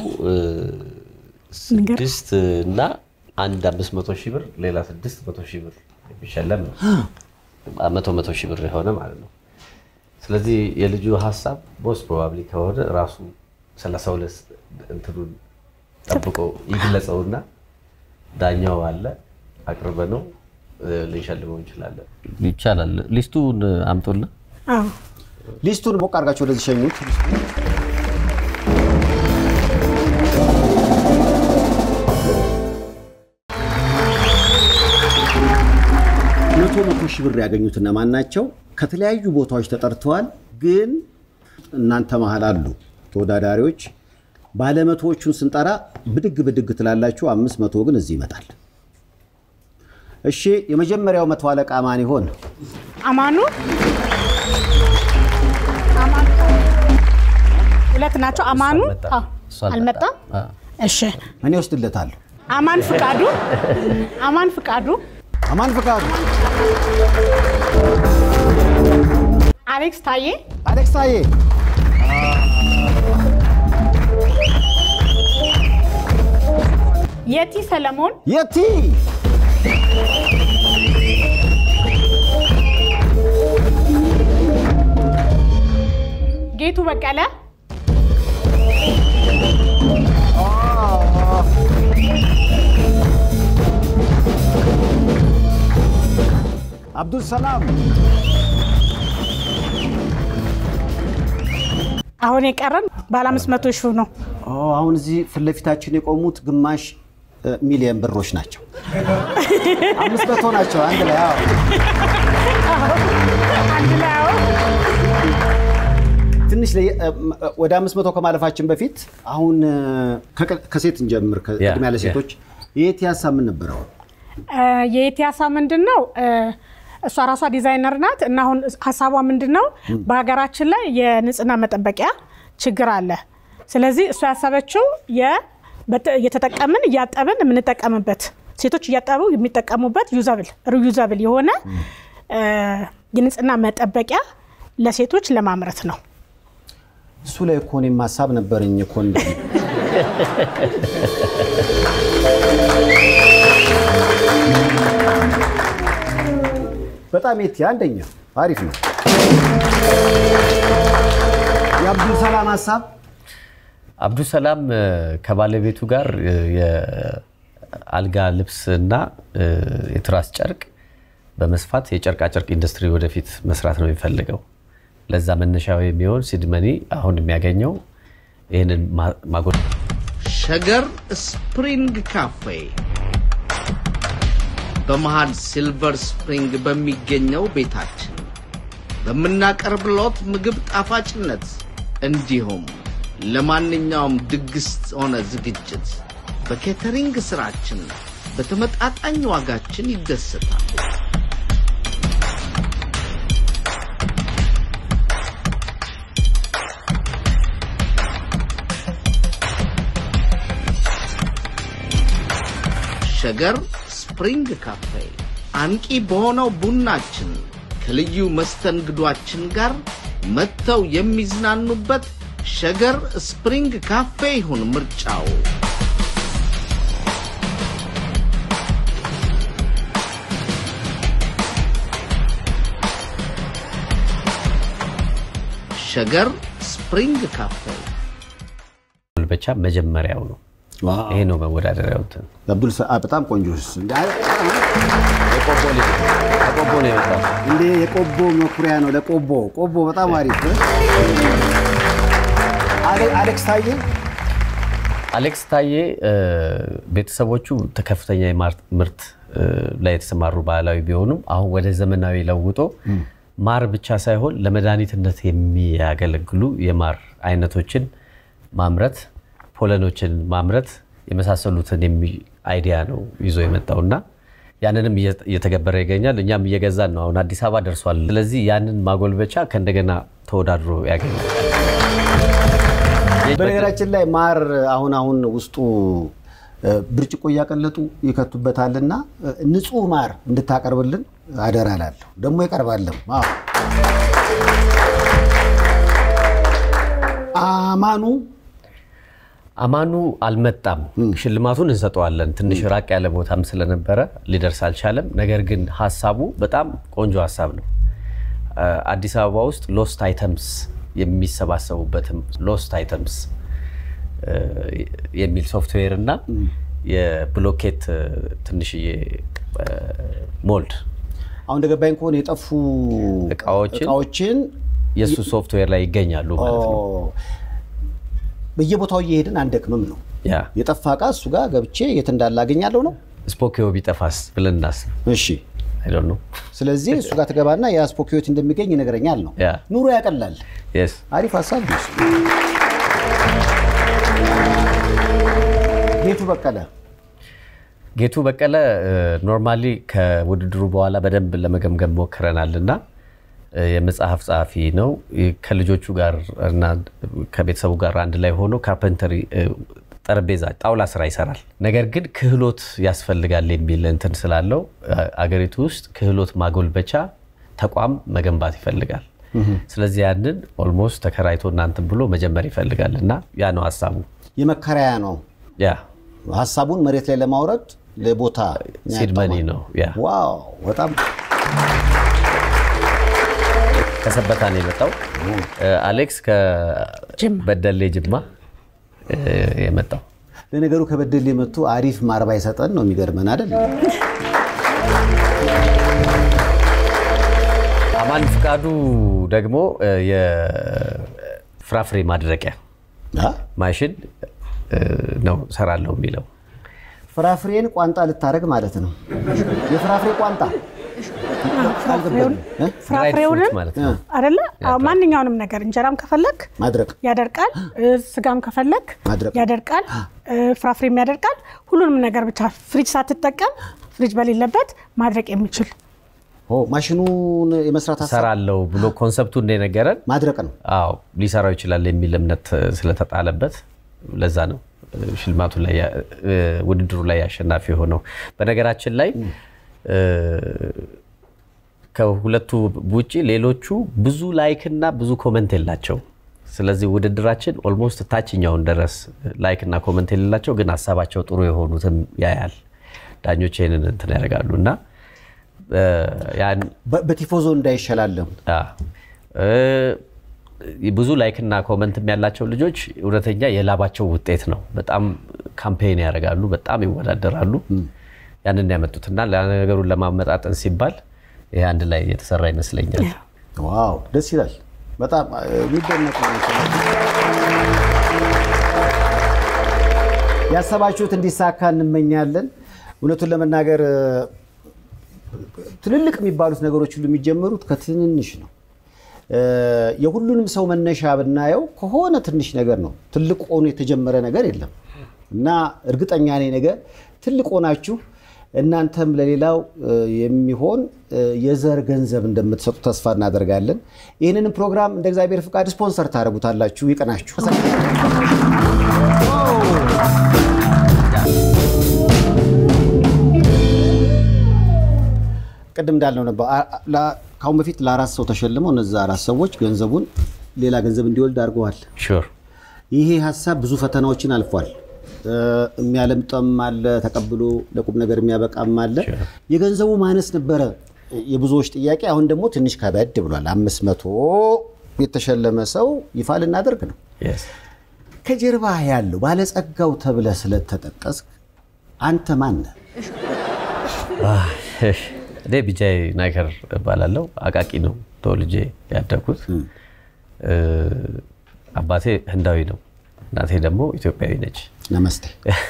ስድስት እና አንድ አምስት መቶ ሺህ ብር ሌላ ስድስት መቶ ሺህ ብር የሚሸለም ነው መቶ መቶ ሺህ ብር የሆነ ማለት ነው ስለዚህ የልጁ ሐሳብ ቦስ ፕሮባብሊ ከሆነ ራሱ ሰላሳ ሁለት እንትኑን ጠብቆ ይግለጸውና ዳኛው አለ አቅርበነው ልንሸልመው እንችላለን ይቻላል ሊስቱን አምጦልና አዎ ሊስቱን ሞቅ አድርጋችሁ ለዚህ ሸኙት መቶ መቶ ሺህ ብር ያገኙትና ማን ናቸው ከተለያዩ ቦታዎች ተጠርተዋል ግን እናንተ መሃል አሉ ተወዳዳሪዎች ባለመቶዎቹን ስንጠራ ብድግ ብድግ ትላላችሁ አምስት መቶ ግን እዚህ ይመጣል እሺ የመጀመሪያው መቶ አለቃ ማን ይሆን አማኑ አማኑ ሁለት ናቸው አማኑ አልመጣም እሺ እኔ ወስድለታለሁ አማን ፍቃዱ አማን ፍቃዱ አማን ፍቃዱ አሌክስ ታዬ አሌክስ ታዬ የቲ ሰለሞን የቲ ጌቱ በቀለ አብዱል ሰላም አሁን የቀረን ባለ አምስት መቶ ሺህ ነው አሁን እዚህ ፍለፊታችን የቆሙት ግማሽ ሚሊዮን ብሮች ናቸው አምስት መቶ ናቸው አንድ ላይ አዎ አንድ ላይ አዎ ትንሽ ወደ አምስት መቶ ከማለፋችን በፊት አሁን ከሴት እንጀምር ከቅድሚያ ለሴቶች የኢቲያሳ ምን ነበረው የኢቲያሳ ምንድነው እሷ ራሷ ዲዛይነር ናት እና አሁን ሐሳቧ ምንድነው በአገራችን ላይ የንጽህና መጠበቂያ ችግር አለ ስለዚህ እሷ ያሰበችው የ የተጠቀምን ያጠብን የምንጠቀምበት ሴቶች ያጠቡ የሚጠቀሙበት ዩዛብል ሪዩዛብል የሆነ የንጽህና መጠበቂያ ለሴቶች ለማምረት ነው እሱ ላይ እኮ እኔም ሐሳብ ነበርኝ እኮ እንደ በጣም የት አንደኛ አሪፍ ነው የአብዱል ሰላም ሐሳብ አብዱል ሰላም ከባለቤቱ ጋር የአልጋ ልብስና የትራስ ጨርቅ በመስፋት የጨርቃ ጨርቅ ኢንዱስትሪ ወደፊት መስራት ነው የሚፈልገው ለዛ መነሻው የሚሆን ሲድመኒ አሁን የሚያገኘው ይሄንን ማጎል ሸገር ስፕሪንግ ካፌ በመሃል ሲልቨር ስፕሪንግ በሚገኘው ቤታችን በመናቀርብሎት ምግብ ጣፋጭነት እንዲሁም ለማንኛውም ድግስ ሆነ ዝግጅት በኬተሪንግ ስራችን በተመጣጣኝ ዋጋችን ይደሰታል ሸገር ስፕሪንግ ካፌ አንቂ በሆነው ቡናችን ከልዩ መስተንግዷችን ጋር መተው የሚዝናኑበት ሸገር ስፕሪንግ ካፌ ይሁን ምርጫው ሸገር ስፕሪንግ ካፌ ብቻ መጀመሪያው ነው ይሄ ነው መወዳደሪያው እንትን አብዱል ሰአ በጣም ቆንጆስ የቆቦ ልጅ የቆቦ ነው የመጣው እንዴ የቆቦ መኩሪያ ነው ለቆቦ ቆቦ በጣም አሪፍ አሌክስ ታዬ አሌክስ ታዬ ቤተሰቦቹ ተከፍተኛ ምርት ላይ የተሰማሩ ባህላዊ ቢሆኑም አሁን ወደ ዘመናዊ ለውጦ ማር ብቻ ሳይሆን ለመድኃኒትነት የሚያገለግሉ የማር አይነቶችን ማምረት ፖለኖችን ማምረት የመሳሰሉትን የሚ አይዲያ ነው ይዞ የመጣውና ያንንም እየተገበረ ይገኛል እኛም እየገዛን ነው አሁን አዲስ አበባ ደርሷል ስለዚህ ያንን ማጎልበቻ ከእንደገና ተወዳድሮ ያገኛል በነገራችን ላይ ማር አሁን አሁን ውስጡ ብርጭቆ ያቀለጡ ይከቱበታልና ንጹህ ማር እንድታቀርብልን አደራላለሁ ደሞ ይቀርባለም አዎ አማኑ አማኑ አልመጣም ሽልማቱን እንሰጠዋለን ትንሽ ራቅ ያለ ቦታም ስለነበረ ሊደርስ አልቻለም ነገር ግን ሐሳቡ በጣም ቆንጆ ሐሳብ ነው አዲስ አበባ ውስጥ ሎስት አይተምስ የሚሰባሰቡበትም ሎስት አይተምስ የሚል ሶፍትዌር እና የብሎኬት ትንሽዬ ሞልድ አሁን ደገባይን ኮን የጠፉ እቃዎችን እቃዎችን የሱ ሶፍትዌር ላይ ይገኛሉ ማለት ነው በየቦታው እየሄድን አንደክምም ነው ያ የጠፋ እቃ እሱ ጋር ገብቼ የት እንዳላገኛለሁ ነው ስፖኪዮ ቢጠፋስ ብለናስ እሺ I don't know ስለዚህ እሱ ጋር ተገባና ያ ስፖኪዮት እንደሚገኝ ይነግረኛል ነው ኑሮ ያቀላል yes አሪፍ ሐሳብ ነው ጌቱ በቀለ ጌቱ በቀለ ኖርማሊ ከውድድሩ በኋላ በደንብ ለመገምገም ሞክረናልና የመጽሐፍ ጻፊ ነው ከልጆቹ ጋር እና ከቤተሰቡ ጋር አንድ ላይ ሆኖ ካርፔንተሪ ጠረጴዛ ጣውላ ስራ ይሰራል ነገር ግን ክህሎት ያስፈልጋል የሚል እንትን ስላለው አገሪቱ ውስጥ ክህሎት ማጎልበቻ ተቋም መገንባት ይፈልጋል ስለዚህ ያንን ኦልሞስት ተከራይቶ እናንተም ብሎ መጀመር ይፈልጋልና ያ ነው ሐሳቡ የመከራያ ነው ያ ሐሳቡን መሬት ላይ ለማውረድ ለቦታ ሲድመኒ ነው ያ ዋው በጣም ከሰበታ ነው የመጣው አሌክስ ከበደሌ ጅማ የመጣው ለነገሩ ከበደሌ መጥቶ አሪፍ ማርባ ይሰጠን ነው የሚገርመን አይደል አማን ፍቃዱ ደግሞ የፍራፍሬ ማድረቂያ ማሽን ነው ሰራለው የሚለው ፍራፍሬን ቋንጣ ልታረግ ማለት ነው የፍራፍሬ ቋንጣ ፍራፍሬውን አይደለ ማንኛውንም ነገር እንጀራም ከፈለክ ማድረቅ ያደርቃል ስጋም ከፈለክ ያደርቃል ፍራፍሬም ያደርቃል ሁሉንም ነገር ብቻ ፍሪጅ ሳትጠቀም ፍሪጅ በሌለበት ማድረቅ የሚችል ኦ ማሽኑን የመስራት ሐሳብ ሰራለው ብሎ ኮንሰፕቱ እንደነገረን ማድረቅ ነው አዎ ሊሰራው ይችላል የሚል እምነት ስለተጣለበት ለዛ ነው ሽልማቱ ላይ ውድድሩ ላይ አሸናፊ ሆነው በነገራችን ላይ ከሁለቱ ውጪ ሌሎቹ ብዙ ላይክ እና ብዙ ኮሜንት የላቸው ስለዚህ ውድድራችን ኦልሞስት ታችኛው እንደረስ ላይክ እና ኮሜንት የሌላቸው ግን ሐሳባቸው ጥሩ የሆኑትም ያያል ዳኞች ይሄንን እንትን ያደርጋሉና ያን በቲፎዞ እንዳይሸላለም አ ብዙ ላይክ እና ኮሜንት ያላቸው ልጆች እውነተኛ የላባቸው ውጤት ነው በጣም ካምፔን ያደርጋሉ በጣም ይወዳደራሉ ያንን ያመጡትና ለነገሩን ለማመጣጠን ሲባል ይሄ አንድ ላይ የተሰራ ይመስለኛል ዋው ደስ ይላል በጣም የሚደነቅ ነው ያሰባችሁት እንዲሳካ እንመኛለን እውነቱን ለመናገር ትልልቅ የሚባሉት ነገሮች ሁሉ የሚጀምሩት ከትንንሽ ነው የሁሉንም ሰው መነሻ ብናየው ከሆነ ትንሽ ነገር ነው ትልቅ ሆኖ የተጀመረ ነገር የለም እና እርግጠኛ ነኝ ነገር ትልቅ ሆናችሁ እናንተም ለሌላው የሚሆን የዘር ገንዘብ እንደምትሰጡ ተስፋ እናደርጋለን ይሄንን ፕሮግራም እንደ እግዚአብሔር ፍቃድ ስፖንሰር ታረጉታላችሁ ይቀናችሁ ቀደም እንዳልነው ነበር ካሁን በፊት ለአራት ሰው ተሸልመው እነዛ አራት ሰዎች ገንዘቡን ሌላ ገንዘብ እንዲወልድ አድርገዋል ሹር ይሄ ሐሳብ ብዙ ፈተናዎችን አልፏል የሚያለምጠም አለ ተቀብሎ ለቁም ነገር የሚያበቃም አለ የገንዘቡ ማነስ ነበረ የብዙዎች ጥያቄ አሁን ደግሞ ትንሽ ከበድ ብሏል አምስት መቶ የተሸለመ ሰው ይፋ ልናደርግ ነው ከጀርባ ያለው ባለጸጋው ተብለ ስለተጠቀስክ አንተ ማን ነህ እኔ ቢጃይ ናይከር ባላለው አቃቂ ነው ተወልጄ ያደኩት አባቴ ህንዳዊ ነው እናቴ ደግሞ ኢትዮጵያዊ ነች ነመስቴ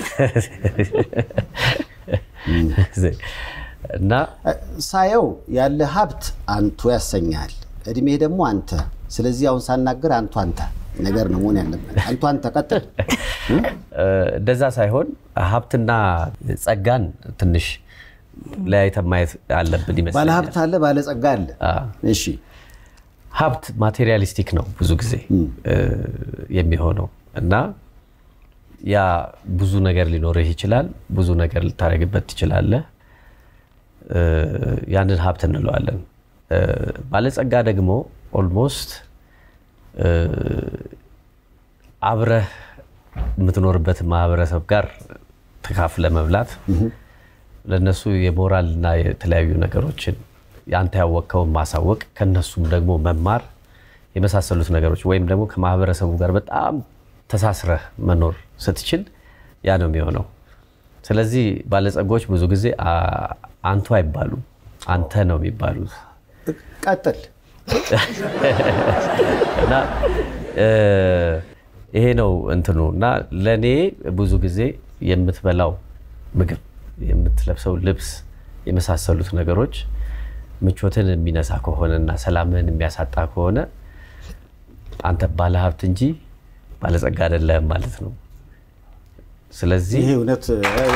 እና ሳየው ያለ ሀብት አንቱ ያሰኛል እድሜ ደግሞ አንተ ስለዚህ አሁን ሳናገር አንቱ አንተ ነገር ነው ሆነ ያለበት አንቱ አንተ ቀጥል እንደዛ ሳይሆን ሀብትና ጸጋን ትንሽ ለያይተን ማየት አለብን ይመስላል ባለ ሀብት አለ ባለ ጸጋ አለ እሺ ሀብት ማቴሪያሊስቲክ ነው ብዙ ጊዜ የሚሆነው እና ያ ብዙ ነገር ሊኖርህ ይችላል ብዙ ነገር ልታረግበት ትችላለህ ያንን ሀብት እንለዋለን ባለ ጸጋ ደግሞ ኦልሞስት አብረህ የምትኖርበት ማህበረሰብ ጋር ተካፍለ መብላት ለነሱ የሞራልና የተለያዩ ነገሮችን ያንተ ያወቀው ማሳወቅ ከነሱም ደግሞ መማር የመሳሰሉት ነገሮች ወይም ደግሞ ከማህበረሰቡ ጋር በጣም ተሳስረህ መኖር ስትችል ያ ነው የሚሆነው ስለዚህ ባለጸጎች ብዙ ጊዜ አንቱ አይባሉ አንተ ነው የሚባሉት ቀጥል እና ይሄ ነው እንትኑና ለኔ ብዙ ጊዜ የምትበላው ምግብ የምትለብሰው ልብስ የመሳሰሉት ነገሮች ምቾትን የሚነሳ ከሆነና ሰላምን የሚያሳጣ ከሆነ አንተ ባለ ሀብት እንጂ ባለ ጸጋ አይደለም ማለት ነው ስለዚህ ይሄ እውነት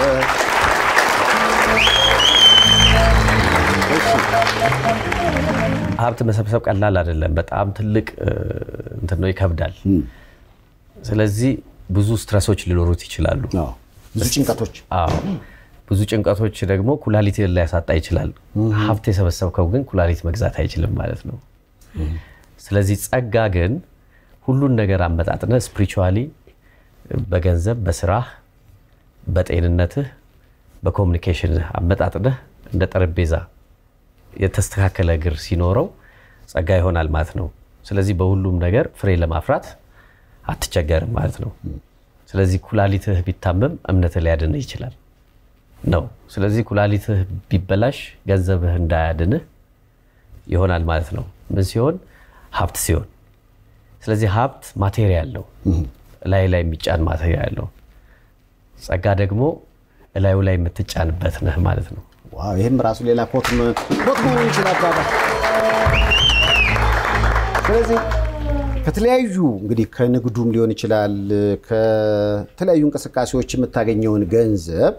ሀብት መሰብሰብ ቀላል አይደለም በጣም ትልቅ እንትን ነው ይከብዳል ስለዚህ ብዙ ስትረሶች ሊኖሩት ይችላሉ አዎ ብዙ ጭንቀቶች አዎ ብዙ ጭንቀቶች ደግሞ ኩላሊት ላይ ያሳጣ ይችላል ሀብት የሰበሰብከው ግን ኩላሊት መግዛት አይችልም ማለት ነው ስለዚህ ጸጋ ግን ሁሉን ነገር አመጣጥነ ስፒሪቹዋሊ በገንዘብ በስራ በጤንነትህ በኮሙኒኬሽን አመጣጥነ እንደ ጠረጴዛ የተስተካከለ እግር ሲኖረው ጸጋ ይሆናል ማለት ነው ስለዚህ በሁሉም ነገር ፍሬ ለማፍራት አትቸገርም ማለት ነው ስለዚህ ኩላሊትህ ቢታመም እምነትህ ሊያድንህ ይችላል ነው ስለዚህ ኩላሊትህ ቢበላሽ ገንዘብህ እንዳያድንህ ይሆናል ማለት ነው ምን ሲሆን ሀብት ሲሆን ስለዚህ ሀብት ማቴሪያል ነው ላይ ላይ የሚጫን ማቴሪያል ነው ጸጋ ደግሞ ላዩ ላይ የምትጫንበት ነህ ማለት ነው ዋው ይሄም ራሱ ሌላ ኮት ኮት ነው ይችላል ባባ ስለዚህ ከተለያዩ እንግዲህ ከንግዱም ሊሆን ይችላል ከተለያዩ እንቅስቃሴዎች የምታገኘውን ገንዘብ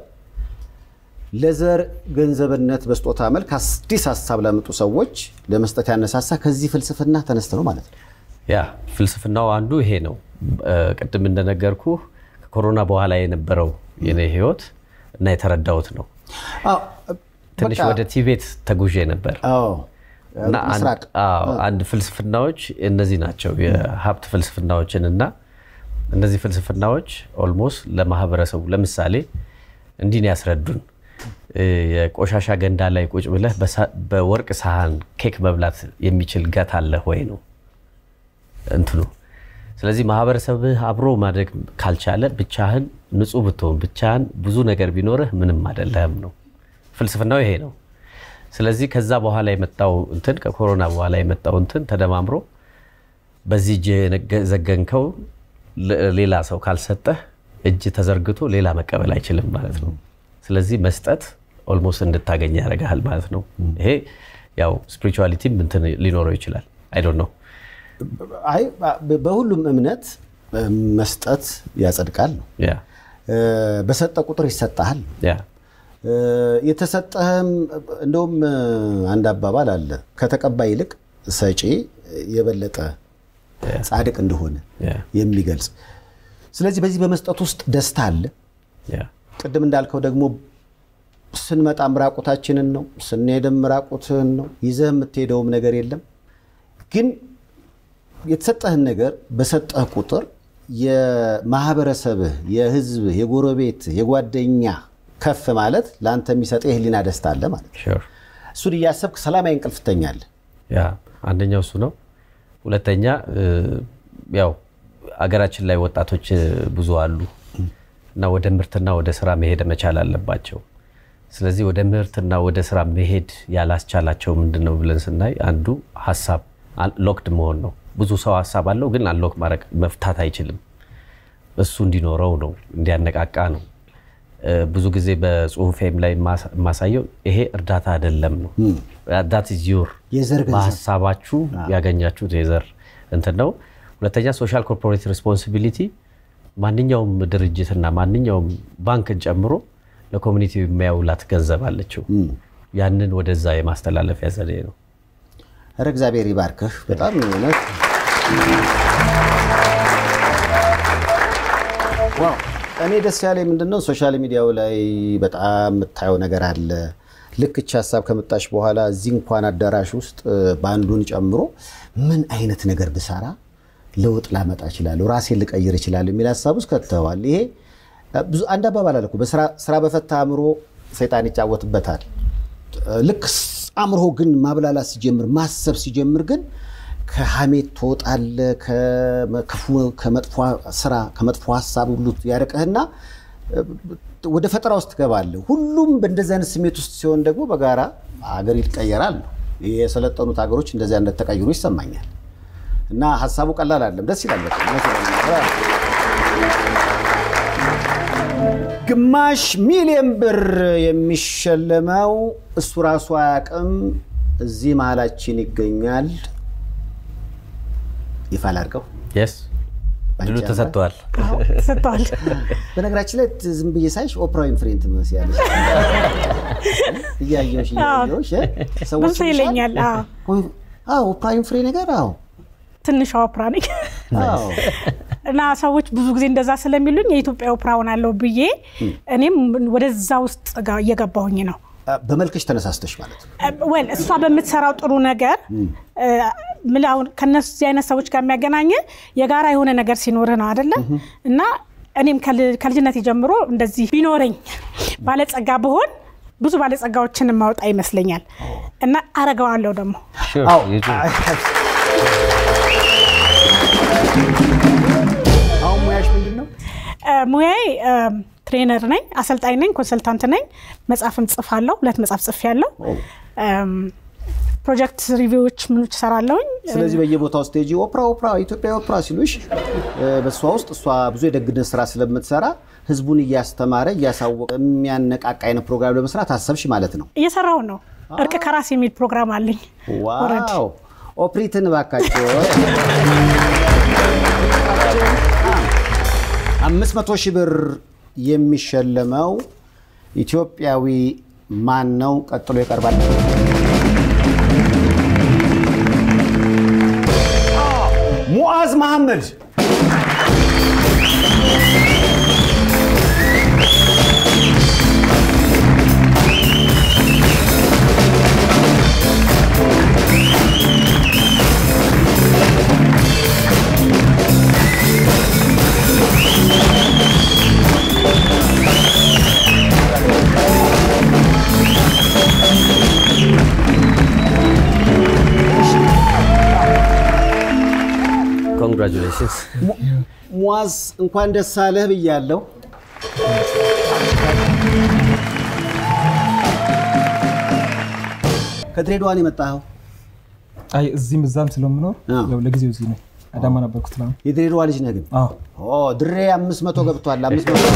ለዘር ገንዘብነት በስጦታ መልክ አዲስ ሐሳብ ለመጡ ሰዎች ለመስጠት ያነሳሳ ከዚህ ፍልስፍና ተነስተ ነው ማለት ነው ያ ፍልስፍናው አንዱ ይሄ ነው ቅድም እንደነገርኩ ከኮሮና በኋላ የነበረው የኔ ህይወት እና የተረዳውት ነው አዎ ትንሽ ወደ ቲቤት ተጉዤ ነበር አዎ እና አንድ ፍልስፍናዎች እነዚህ ናቸው የሀብት ፍልስፍናዎችን እና እነዚህ ፍልስፍናዎች ኦልሞስት ለማህበረሰቡ ለምሳሌ እንዲህ ያስረዱን የቆሻሻ ገንዳ ላይ ቁጭ ብለህ በወርቅ ሳህን ኬክ መብላት የሚችል ገት አለ ወይ ነው እንትኑ ስለዚህ ማህበረሰብህ አብሮ ማድረግ ካልቻለ ብቻህን ንጹህ ብትሆን ብቻህን ብዙ ነገር ቢኖርህ ምንም አይደለም ነው ፍልስፍናው ይሄ ነው ስለዚህ ከዛ በኋላ የመጣው እንትን ከኮሮና በኋላ የመጣው እንትን ተደማምሮ በዚህ ዘገንከው ሌላ ሰው ካልሰጠህ እጅ ተዘርግቶ ሌላ መቀበል አይችልም ማለት ነው ስለዚህ መስጠት ኦልሞስት እንድታገኝ ያረጋል ማለት ነው ይሄ ያው ስፒሪቹዋሊቲም እንትን ሊኖረው ይችላል አይ ዶንት ኖ አይ በሁሉም እምነት መስጠት ያጸድቃል ነው ያ በሰጠ ቁጥር ይሰጣል ያ የተሰጠህም እንደውም አንድ አባባል አለ ከተቀባይ ይልቅ ሰጪ የበለጠ ጻድቅ እንደሆነ የሚገልጽ ስለዚህ በዚህ በመስጠት ውስጥ ደስታ አለ ያ ቅድም እንዳልከው ደግሞ ስንመጣ ምራቁታችንን ነው ስንሄድም ምራቁትን ነው ይዘህ የምትሄደውም ነገር የለም ግን የተሰጠህን ነገር በሰጠህ ቁጥር የማህበረሰብህ የህዝብ የጎረቤት የጓደኛ ከፍ ማለት ላንተ የሚሰጥ የህሊና ደስታ አለ ማለት ሹር እሱን እያሰብክ ሰላማዊ እንቅልፍ ተኛለህ ያ አንደኛው እሱ ነው ሁለተኛ ያው አገራችን ላይ ወጣቶች ብዙ አሉ እና ወደ ምርትና ወደ ስራ መሄድ መቻል አለባቸው ስለዚህ ወደ ምርትና ወደ ስራ መሄድ ያላስቻላቸው ምንድነው ብለን ስናይ አንዱ ሐሳብ ሎክድ መሆን ነው ብዙ ሰው ሐሳብ አለው ግን አንሎክ ማድረግ መፍታት አይችልም እሱ እንዲኖረው ነው እንዲያነቃቃ ነው ብዙ ጊዜ በጽሁፌም ላይ ማሳየው ይሄ እርዳታ አይደለም ነው that is your የዘር ገንዘብ ሐሳባችሁ ያገኛችሁት የዘር እንት ነው ሁለተኛ ሶሻል ኮርፖሬት ሪስፖንሲቢሊቲ ማንኛውም ድርጅትና ማንኛውም ባንክን ጨምሮ ለኮሚኒቲው የሚያውላት ገንዘብ አለችው ያንን ወደዛ የማስተላለፊያ ዘዴ ነው አረ እግዚአብሔር ይባርክህ በጣም ነው ዋው እኔ ደስ ያለኝ ምንድነው ሶሻል ሚዲያው ላይ በጣም የምታየው ነገር አለ ልክች ሐሳብ ከመጣሽ በኋላ እዚህ እንኳን አዳራሽ ውስጥ ባንዱን ጨምሮ ምን አይነት ነገር ብሰራ ለውጥ ላመጣ ይችላል ራሴን ልቀይር ይችላል የሚል ሐሳብ ውስጥ ከተዋል ይሄ ብዙ አንድ አባባል አለኩ በስራ ስራ በፈታ አምሮ ሰይጣን ይጫወትበታል ልክ አምሮ ግን ማብላላ ሲጀምር ማሰብ ሲጀምር ግን ከሐሜት ተወጣለ ከመጥፎ ከመጥፎ ስራ ከመጥፎ ሐሳብ ሁሉ ያረቀህና ወደ ፈጠራ ውስጥ ገባለ ሁሉም በእንደዚህ አይነት ስሜት ውስጥ ሲሆን ደግሞ በጋራ አገር ይቀየራል የሰለጠኑት አገሮች እንደዚህ አይነት ተቀይሩ ይሰማኛል እና ሐሳቡ ቀላል አይደለም ደስ ይላል በጣም ግማሽ ሚሊዮን ብር የሚሸለመው እሱ ራሱ አያቅም እዚህ መሃላችን ይገኛል ይፋላርቀው yes ድሉ ተሰጥቷል ተሰጥቷል በነገራችን ላይ ዝም ብዬ ሳይሽ ኦፕራ ዊንፍሪን ትመስያለሽ ያያየሽ ያያየሽ ሰዎች ይለኛል አዎ አዎ ኦፕራ ዊንፍሪ ነገር አዎ ትንሽ ኦፕራ ነኝ አዎ እና ሰዎች ብዙ ጊዜ እንደዛ ስለሚሉኝ የኢትዮጵያ ኦፕራውን አለው ብዬ እኔም ወደዛ ውስጥ እየገባሁኝ ነው በመልክሽ ተነሳስተሽ ማለት ነው ወል እሷ በመትሰራው ጥሩ ነገር ምላው ከነሱ አይነት ሰዎች ጋር የሚያገናኝ የጋራ የሆነ ነገር ሲኖር ነው አይደለ እና እኔም ከልጅነት ጀምሮ እንደዚህ ቢኖረኝ ባለጸጋ በሆን ብዙ ባለጸጋዎችን ማውጣ ይመስለኛል እና አረጋዋለሁ ደግሞ አዎ አው ሙያሽ ምንድነው ሙያዬ ትሬነር ነኝ አሰልጣኝ ነኝ ኮንሰልታንት ነኝ መጻፍም ጽፋለሁ ሁለት መጻፍ ጽፌያለሁ ፕሮጀክት ሪቪውዎች ምንጭ ሰራለሁኝ ስለዚህ በየቦታው ስቴጂ ኦፕራ ኦፕራ ኢትዮጵያ ኦፕራ ሲሉሽ በሷ ውስጥ እሷ ብዙ የደግነት ስራ ስለምትሰራ ህዝቡን እያስተማረ እያሳወቀ የሚያነቃቃ አይነት ፕሮግራም ለመስራት አሰብሽ ማለት ነው እየሰራው ነው እርቅ ከራስ የሚል ፕሮግራም አለኝ ዋው ኦፕሪትን ባካቸው አምስት መቶ ሺህ ብር የሚሸለመው ኢትዮጵያዊ ማን ነው ቀጥሎ ይቀርባል ሙአዝ መሐመድ congratulations ሙአዝ እንኳን ደስ አለህ ብያለሁ ከድሬዳዋ ነው የመጣኸው አይ እዚህም እዛም ስለምኖር ያው ለጊዜው እዚህ ነው አዳማ ነበርኩት ነው የድሬዳዋ ልጅ ነህ ግን አዎ ኦ ድሬ አምስት መቶ ገብቷል አምስት መቶ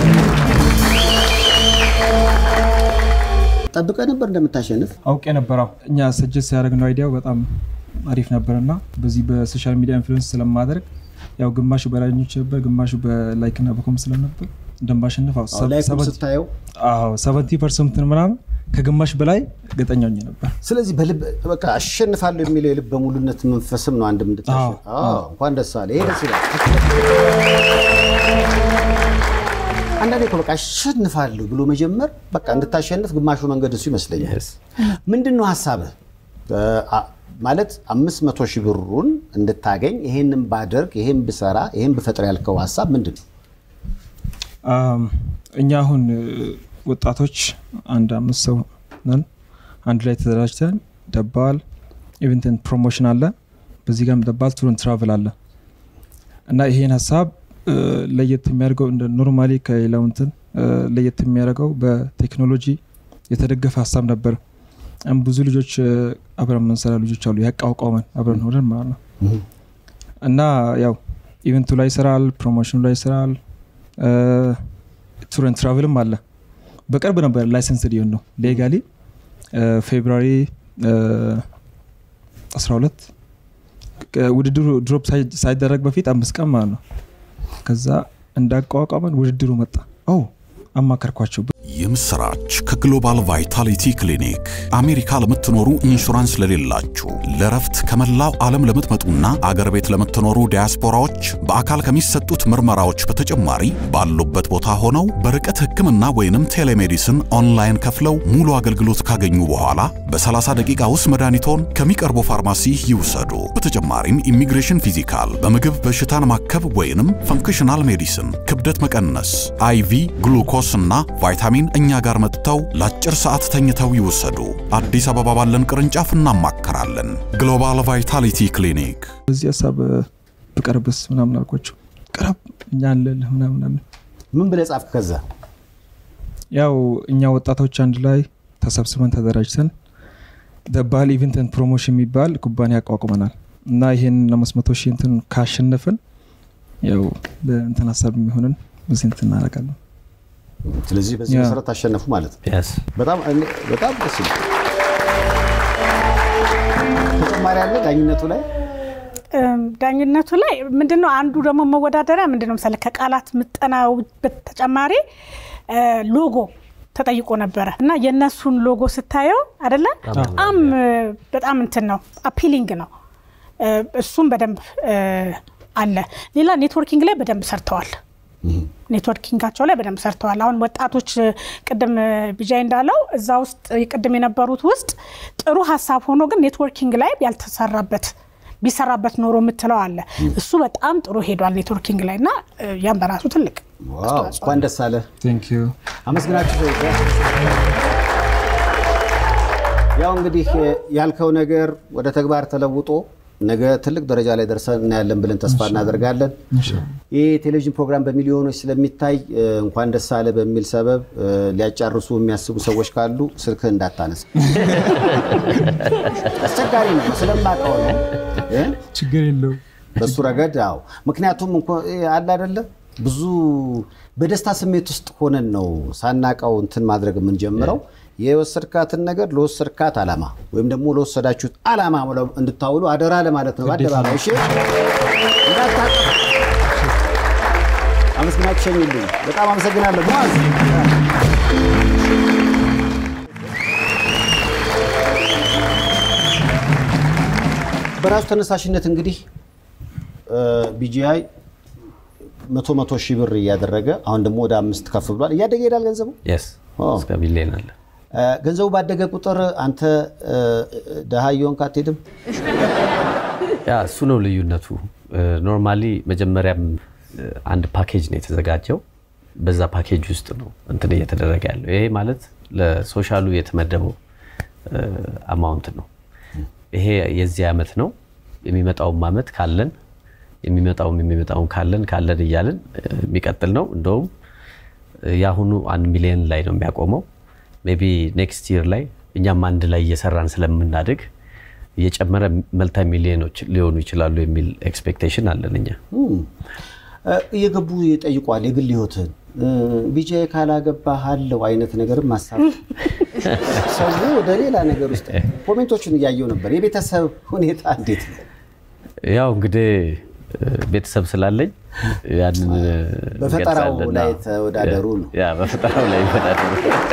ጠብቀ ነበር እንደምታሸንፍ አውቄ ነበርው እኛ ሰጀስት ያደረግነው አይዲያው በጣም አሪፍ ነበርና በዚህ በሶሻል ሚዲያ ኢንፍሉዌንስ ስለማደርግ ያው ግማሹ በራኞች ነበር ግማሹ በላይክ እና በኮሜንት ስለነበር እንደማሸንፍ አው ሰቨንቲ ፐርሰንት ምናምን ከግማሽ በላይ ገጠኛኝ ነበር ስለዚህ በልብ በቃ አሸንፋለሁ የሚለው የልብ በሙሉነት መንፈስም ነው አንድም እንድታሸንፍ አዎ እንኳን ደስ አለ ይሄ ደስ ይላል አንዳንዴ በቃ አሸንፋለሁ ብሎ መጀመር በቃ እንድታሸንፍ ግማሹ መንገድ እሱ ይመስለኛል ምንድነው ሐሳብህ ማለት አምስት መቶ ሺህ ብሩን እንድታገኝ ይሄንን ባደርግ ይሄን ብሰራ ይሄን በፈጥር ያልከው ሐሳብ ምንድነው አም እኛ አሁን ወጣቶች አንድ አምስት ሰው ነን አንድ ላይ ተደራጅተን ደባል ኢቨንት ኤንድ ፕሮሞሽን አለ በዚህ ጋር መደባል ቱር ኤንድ ትራቨል አለ እና ይሄን ሐሳብ ለየት የሚያደርገው እንደ ኖርማሊ ከሌላው እንትን ለየት የሚያደርገው በቴክኖሎጂ የተደገፈ ሐሳብ ነበር። አም ብዙ ልጆች አብረን መንሰራ ልጆች አሉ ያቋቋመን አብረን ሆነን ማለት ነው እና ያው ኢቨንቱ ላይ ይሰራል ፕሮሞሽኑ ላይ ይሰራል ቱር ኤንድ ትራቨልም አለ በቅርብ ነበር ላይሰንስ ዲዮን ነው ሌጋሊ ፌብሩዋሪ አስራ ሁለት ውድድሩ ድሮፕ ሳይደረግ በፊት አምስት ቀን ማለት ነው ከዛ እንዳቋቋመን ውድድሩ መጣ አው አማከርኳቸው የምስራች ከግሎባል ቫይታሊቲ ክሊኒክ አሜሪካ ለምትኖሩ ኢንሹራንስ ለሌላችሁ ለረፍት ከመላው ዓለም ለምትመጡና አገር ቤት ለምትኖሩ ዲያስፖራዎች በአካል ከሚሰጡት ምርመራዎች በተጨማሪ ባሉበት ቦታ ሆነው በርቀት ህክምና ወይንም ቴሌሜዲሲን ኦንላይን ከፍለው ሙሉ አገልግሎት ካገኙ በኋላ በ30 ደቂቃ ውስጥ መድኃኒቶን ከሚቀርቡ ፋርማሲ ይውሰዱ። በተጨማሪም ኢሚግሬሽን ፊዚካል፣ በምግብ በሽታን ማከብ ወይንም ፈንክሽናል ሜዲሲን፣ ክብደት መቀነስ፣ አይቪ ግሉኮስ እና ቫይታሚን እኛ ጋር መጥተው ለአጭር ሰዓት ተኝተው ይወሰዱ። አዲስ አበባ ባለን ቅርንጫፍ እናማከራለን። ግሎባል ቫይታሊቲ ክሊኒክ። በዚህ ሐሳብ በቀርብስ ምናምን አልኳቸው። ቀረብ እኛ አለን ምናምን ምን ብለህ ጻፍክ? ከዛ ያው እኛ ወጣቶች አንድ ላይ ተሰብስበን ተደራጅተን ደባል ኢቨንት ኤንድ ፕሮሞሽን የሚባል ኩባንያ አቋቁመናል እና ይሄን ለአምስት መቶ ሺህ እንትን ካሸነፈን ያው ለእንትን ሐሳብ የሚሆነን በዚህ እንትን እናደርጋለን። ስለዚህ በዚህ መሰረት አሸነፉ ማለት ነው። yes በጣም በጣም ደስ ይላል። ተጨማሪ አለ ዳኝነቱ ላይ ዳኝነቱ ላይ ምንድነው አንዱ ደግሞ መወዳደሪያ ምንድነው መሰለ ከቃላት ምጠናው በተጨማሪ ሎጎ ተጠይቆ ነበር እና የነሱን ሎጎ ስታየው አይደለ በጣም በጣም እንትን ነው አፒሊንግ ነው እሱም በደንብ አለ። ሌላ ኔትወርኪንግ ላይ በደንብ ሰርተዋል። ኔትወርኪንጋቸው ላይ በደንብ ሰርተዋል። አሁን ወጣቶች ቅድም ቢጃይ እንዳለው እዛ ውስጥ ቅድም የነበሩት ውስጥ ጥሩ ሐሳብ ሆኖ ግን ኔትወርኪንግ ላይ ያልተሰራበት ቢሰራበት ኖሮ ምትለው አለ እሱ በጣም ጥሩ ሄዷል ኔትወርኪንግ ላይና ያን በራሱ ትልቅ ዋው እንኳን ደስ አለ። ቴንክ ዩ አመስግናችሁ። ያው እንግዲህ ያልከው ነገር ወደ ተግባር ተለውጦ ነገ ትልቅ ደረጃ ላይ ደርሰን እናያለን ብለን ተስፋ እናደርጋለን። ይሄ ቴሌቪዥን ፕሮግራም በሚሊዮኖች ስለሚታይ እንኳን ደስ አለ በሚል ሰበብ ሊያጫርሱ የሚያስቡ ሰዎች ካሉ ስልክ እንዳታነሳ። አስቸጋሪ ነው ስለማቀው ነው ችግር የለው በሱ ረገድ አው ምክንያቱም እንኳን አለ አይደለ ብዙ በደስታ ስሜት ውስጥ ሆነን ነው ሳናቀው እንትን ማድረግ ምን ጀምረው የወሰድካትን ነገር ለወሰድካት አላማ ወይም ደግሞ ለወሰዳችሁት አላማ እንድታውሉ አደራ ለማለት ነው። አደባባይ እሺ እንዳታጣ አመስግናችሁ ሸኙልኝ። በጣም አመሰግናለሁ። ሙአዝ በራሱ ተነሳሽነት እንግዲህ ቢጂአይ መቶ መቶ ሺህ ብር ያደረገ አሁን ደግሞ ወደ አምስት ከፍ ብሏል። እያደገ ይላል ገንዘቡ yes እስከ ቢሊየን አለ። ገንዘቡ ባደገ ቁጥር አንተ ደሃዮን ካትሄድም ያ እሱ ነው ልዩነቱ። ኖርማሊ መጀመሪያም አንድ ፓኬጅ ነው የተዘጋጀው በዛ ፓኬጅ ውስጥ ነው እንትን እየተደረገ ያለው። ይሄ ማለት ለሶሻሉ የተመደበው አማውንት ነው። ይሄ የዚህ አመት ነው። የሚመጣው አመት ካለን የሚመጣው የሚመጣው ካለን ካለን ይያልን የሚቀጥል ነው። እንደውም ያሁኑ አንድ ሚሊዮን ላይ ነው የሚያቆመው። ሜቢ ኔክስት ይር ላይ እኛም አንድ ላይ እየሰራን ስለምናደግ እየጨመረ መልቲ ሚሊዮኖች ሊሆኑ ይችላሉ የሚል ኤክስፔክቴሽን አለን እኛ። እየገቡ ይጠይቋል የግል ህይወትን ቢጂአይ ካላገባህ አለው አይነት ነገርም ማሳብ ሰው ወደ ሌላ ነገር ውስጥ ኮሜንቶችን እያየው ነበር። የቤተሰብ ሁኔታ እንዴት ነው? ያው እንግዲህ ቤተሰብ ስላለኝ ያንን በፈጠራው ላይ ተወዳደሩ ነው። ያ በፈጠራው ላይ ተወዳደሩ።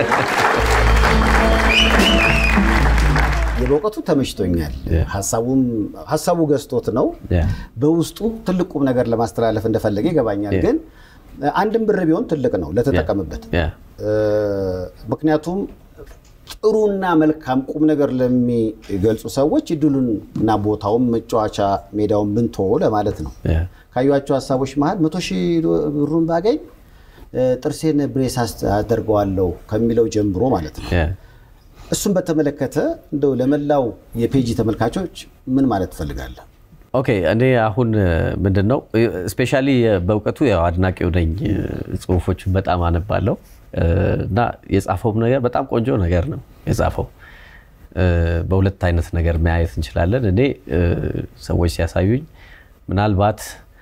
የበቀቱ ተመሽቶኛል። ሐሳቡም ሐሳቡ ገስቶት ነው በውስጡ ትልቁም ነገር ለማስተላለፍ እንደፈለገ ይገባኛል። ግን አንድም ብር ቢሆን ትልቅ ነው ለተጠቀመበት። ምክንያቱም ጥሩና መልካም ቁም ነገር ለሚገልጹ ሰዎች እድሉንና ቦታውን መጫወቻ ሜዳውን ብንቶ ለማለት ነው። ካዩአቸው ሐሳቦች መሃል መቶ ሺህ ብሩን ባገኝ ጥርሴን ብሬስ አደርገዋለሁ ከሚለው ጀምሮ ማለት ነው። እሱን በተመለከተ እንደው ለመላው የፔጂ ተመልካቾች ምን ማለት ፈልጋለሁ? ኦኬ እኔ አሁን ምንድነው ስፔሻሊ በእውቀቱ ያው አድናቂው ነኝ ጽሁፎችን በጣም አነባለሁ እና የጻፈው ነገር በጣም ቆንጆ ነገር ነው የጻፈው በሁለት አይነት ነገር ማየት እንችላለን እኔ ሰዎች ሲያሳዩኝ ምናልባት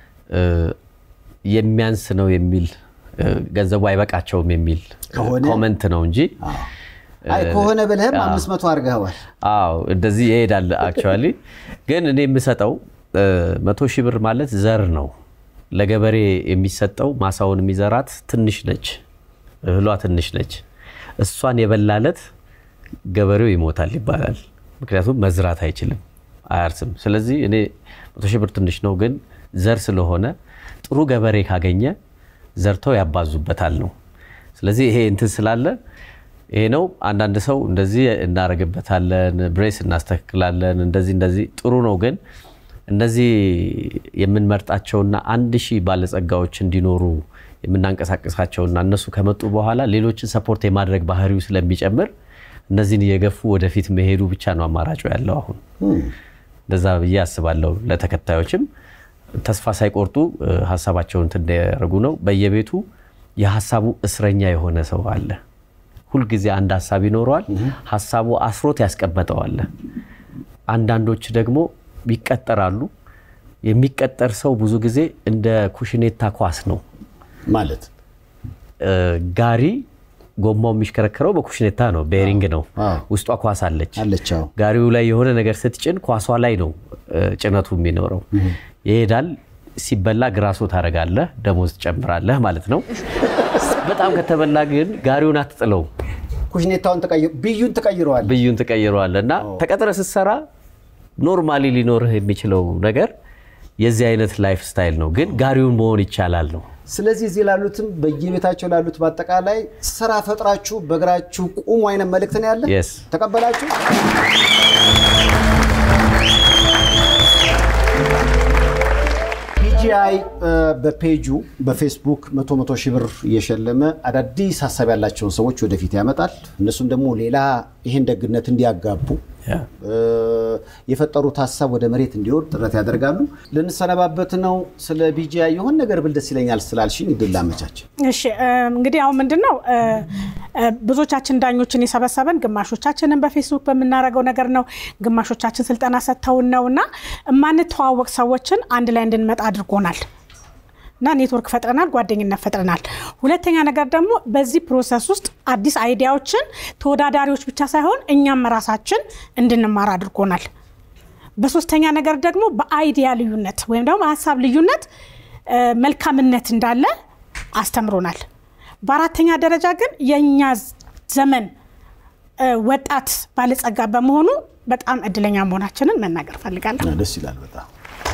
የሚያንስ ነው የሚል ገንዘቡ አይበቃቸውም የሚል ኮሜንት ነው እንጂ አይ ከሆነ በለህም አምስት መቶ አርጋዋል አዎ እንደዚህ ይሄዳል አክቹአሊ ግን እኔ የምሰጠው መቶ ሺህ ብር ማለት ዘር ነው ለገበሬ የሚሰጠው ማሳውን የሚዘራት ትንሽ ነች እህሏ ትንሽ ነች እሷን የበላለት ገበሬው ይሞታል ይባላል ምክንያቱም መዝራት አይችልም አያርስም ስለዚህ እኔ መቶ ሺህ ብር ትንሽ ነው ግን ዘር ስለሆነ ጥሩ ገበሬ ካገኘ ዘርተው ያባዙበታል ነው ስለዚህ ይሄ እንትን ስላለ ይሄ ነው አንዳንድ ሰው እንደዚህ እናረጋበታለን ብሬስ እናስተካክላለን እንደዚህ እንደዚህ ጥሩ ነው ግን እነዚህ የምንመርጣቸውና አንድ ሺህ ባለጸጋዎች እንዲኖሩ የምናንቀሳቀሳቸውና እነሱ ከመጡ በኋላ ሌሎችን ሰፖርት የማድረግ ባህሪው ስለሚጨምር እነዚህን የገፉ ወደፊት መሄዱ ብቻ ነው አማራጭ ያለው አሁን እንደዛ ብዬ አስባለሁ ለተከታዮችም ተስፋ ሳይቆርጡ ሐሳባቸውን ተደረጉ ነው በየቤቱ የሐሳቡ እስረኛ የሆነ ሰው አለ ሁሉ ጊዜ አንድ ሐሳብ ይኖራል ሐሳቡ አስሮት ያስቀመጠዋል አንዳንዶች ደግሞ ይቀጠራሉ የሚቀጠር ሰው ብዙ ጊዜ እንደ ኩሽኔታ ኳስ ነው ማለት ጋሪ ጎማው የሚሽከረከረው በኩሽኔታ ነው ቤሪንግ ነው ውስጧ ኳስ አለች አለቻው ጋሪው ላይ የሆነ ነገር ስትጭን ኳሷ ላይ ነው ጭነቱ የሚኖረው ይሄዳል ሲበላ ግራሶ ታረጋለህ ደሞዝ ጨምራለህ ማለት ነው በጣም ከተበላ ግን ጋሪውን አትጥለው ኩሽኔታውን ተቀይሮ ቢዩን ተቀይሯል ቢዩን ተቀይሯልና ተቀጥረ ሲሰራ ኖርማሊ ሊኖርህ የሚችለው ነገር የዚህ አይነት ላይፍ ስታይል ነው ግን ጋሪውን መሆን ይቻላል ነው ስለዚህ እዚህ ላሉትም በየቤታቸው ላሉት በአጠቃላይ ስራ ፈጥራችሁ በግራችሁ ቁሙ አይነ መልእክት ነው ያለ ተቀበላችሁ ቢጂአይ በፔጁ በፌስቡክ መቶ መቶ ሺህ ብር እየሸለመ አዳዲስ ሐሳብ ያላቸውን ሰዎች ወደፊት ያመጣል እነሱም ደግሞ ሌላ ይሄን ደግነት እንዲያጋቡ የፈጠሩት ሐሳብ ወደ መሬት እንዲወርድ ጥረት ያደርጋሉ ለንሰነባበት ነው ስለ ቢጂአይ የሆነ ነገር ብልደስ ይለኛል ስላልሽኝ ይደላመቻች እሺ እንግዲህ አሁን ምንድነው ብዙዎቻችን ዳኞችን የሰበሰበን ግማሾቻችንን በፌስቡክ በመናረጋው ነገር ነው ግማሾቻችን ስልጠና ሰጥተውን ነውና ማንተዋወቅ ሰዎችን አንድ ላይ እንድንመጣ አድርጎናል እና ኔትወርክ ፈጥረናል ጓደኝነት ፈጥረናል ሁለተኛ ነገር ደግሞ በዚህ ፕሮሰስ ውስጥ አዲስ አይዲያዎችን ተወዳዳሪዎች ብቻ ሳይሆን እኛም ራሳችን እንድንማር አድርጎናል በሶስተኛ ነገር ደግሞ በአይዲያ ልዩነት ወይም ደግሞ ሐሳብ ልዩነት መልካምነት እንዳለ አስተምሮናል በአራተኛ ደረጃ ግን የኛ ዘመን ወጣት ባለጸጋ በመሆኑ በጣም እድለኛ መሆናችንን መናገር ፈልጋለሁ ደስ ይላል በጣም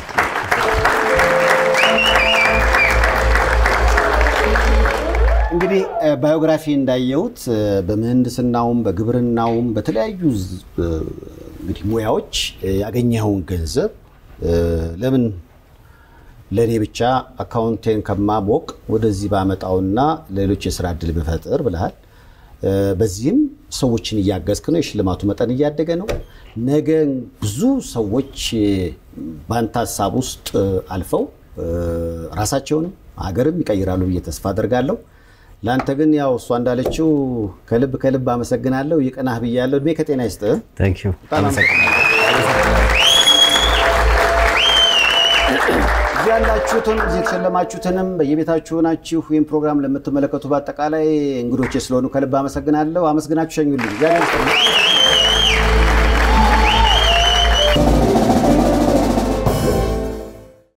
እንግዲህ ባዮግራፊ እንዳየውት በመህንድስናውም በግብርናውም በተለያዩ እንግዲህ ሙያዎች ያገኘውን ገንዘብ ለምን ለኔ ብቻ አካውንቴን ከማሞቅ ወደዚህ ባመጣውና ሌሎች የሥራ ዕድል በፈጠር ብለሃል በዚህም ሰዎችን ያያገዝክ ነው የሽልማቱ መጠን እያደገ ነው ነገ ብዙ ሰዎች ባንተ ሐሳብ ውስጥ አልፈው ራሳቸውን ሀገርም ይቀይራሉ ብዬ ተስፋ አደርጋለሁ ላንተ ግን ያው እሷ እንዳለችው ከልብ ከልብ አመሰግናለሁ ይቀናህ ብያለሁ እድሜ ከጤና ይስጥ ታንክ ዩ ያላችሁትን የተሸለማችሁትንም በየቤታችሁ ናችሁ ይህን ፕሮግራም ለምትመለከቱ በአጠቃላይ እንግዶቼ ስለሆኑ ከልብ አመሰግናለሁ አመስግናችሁ ሸኙልኝ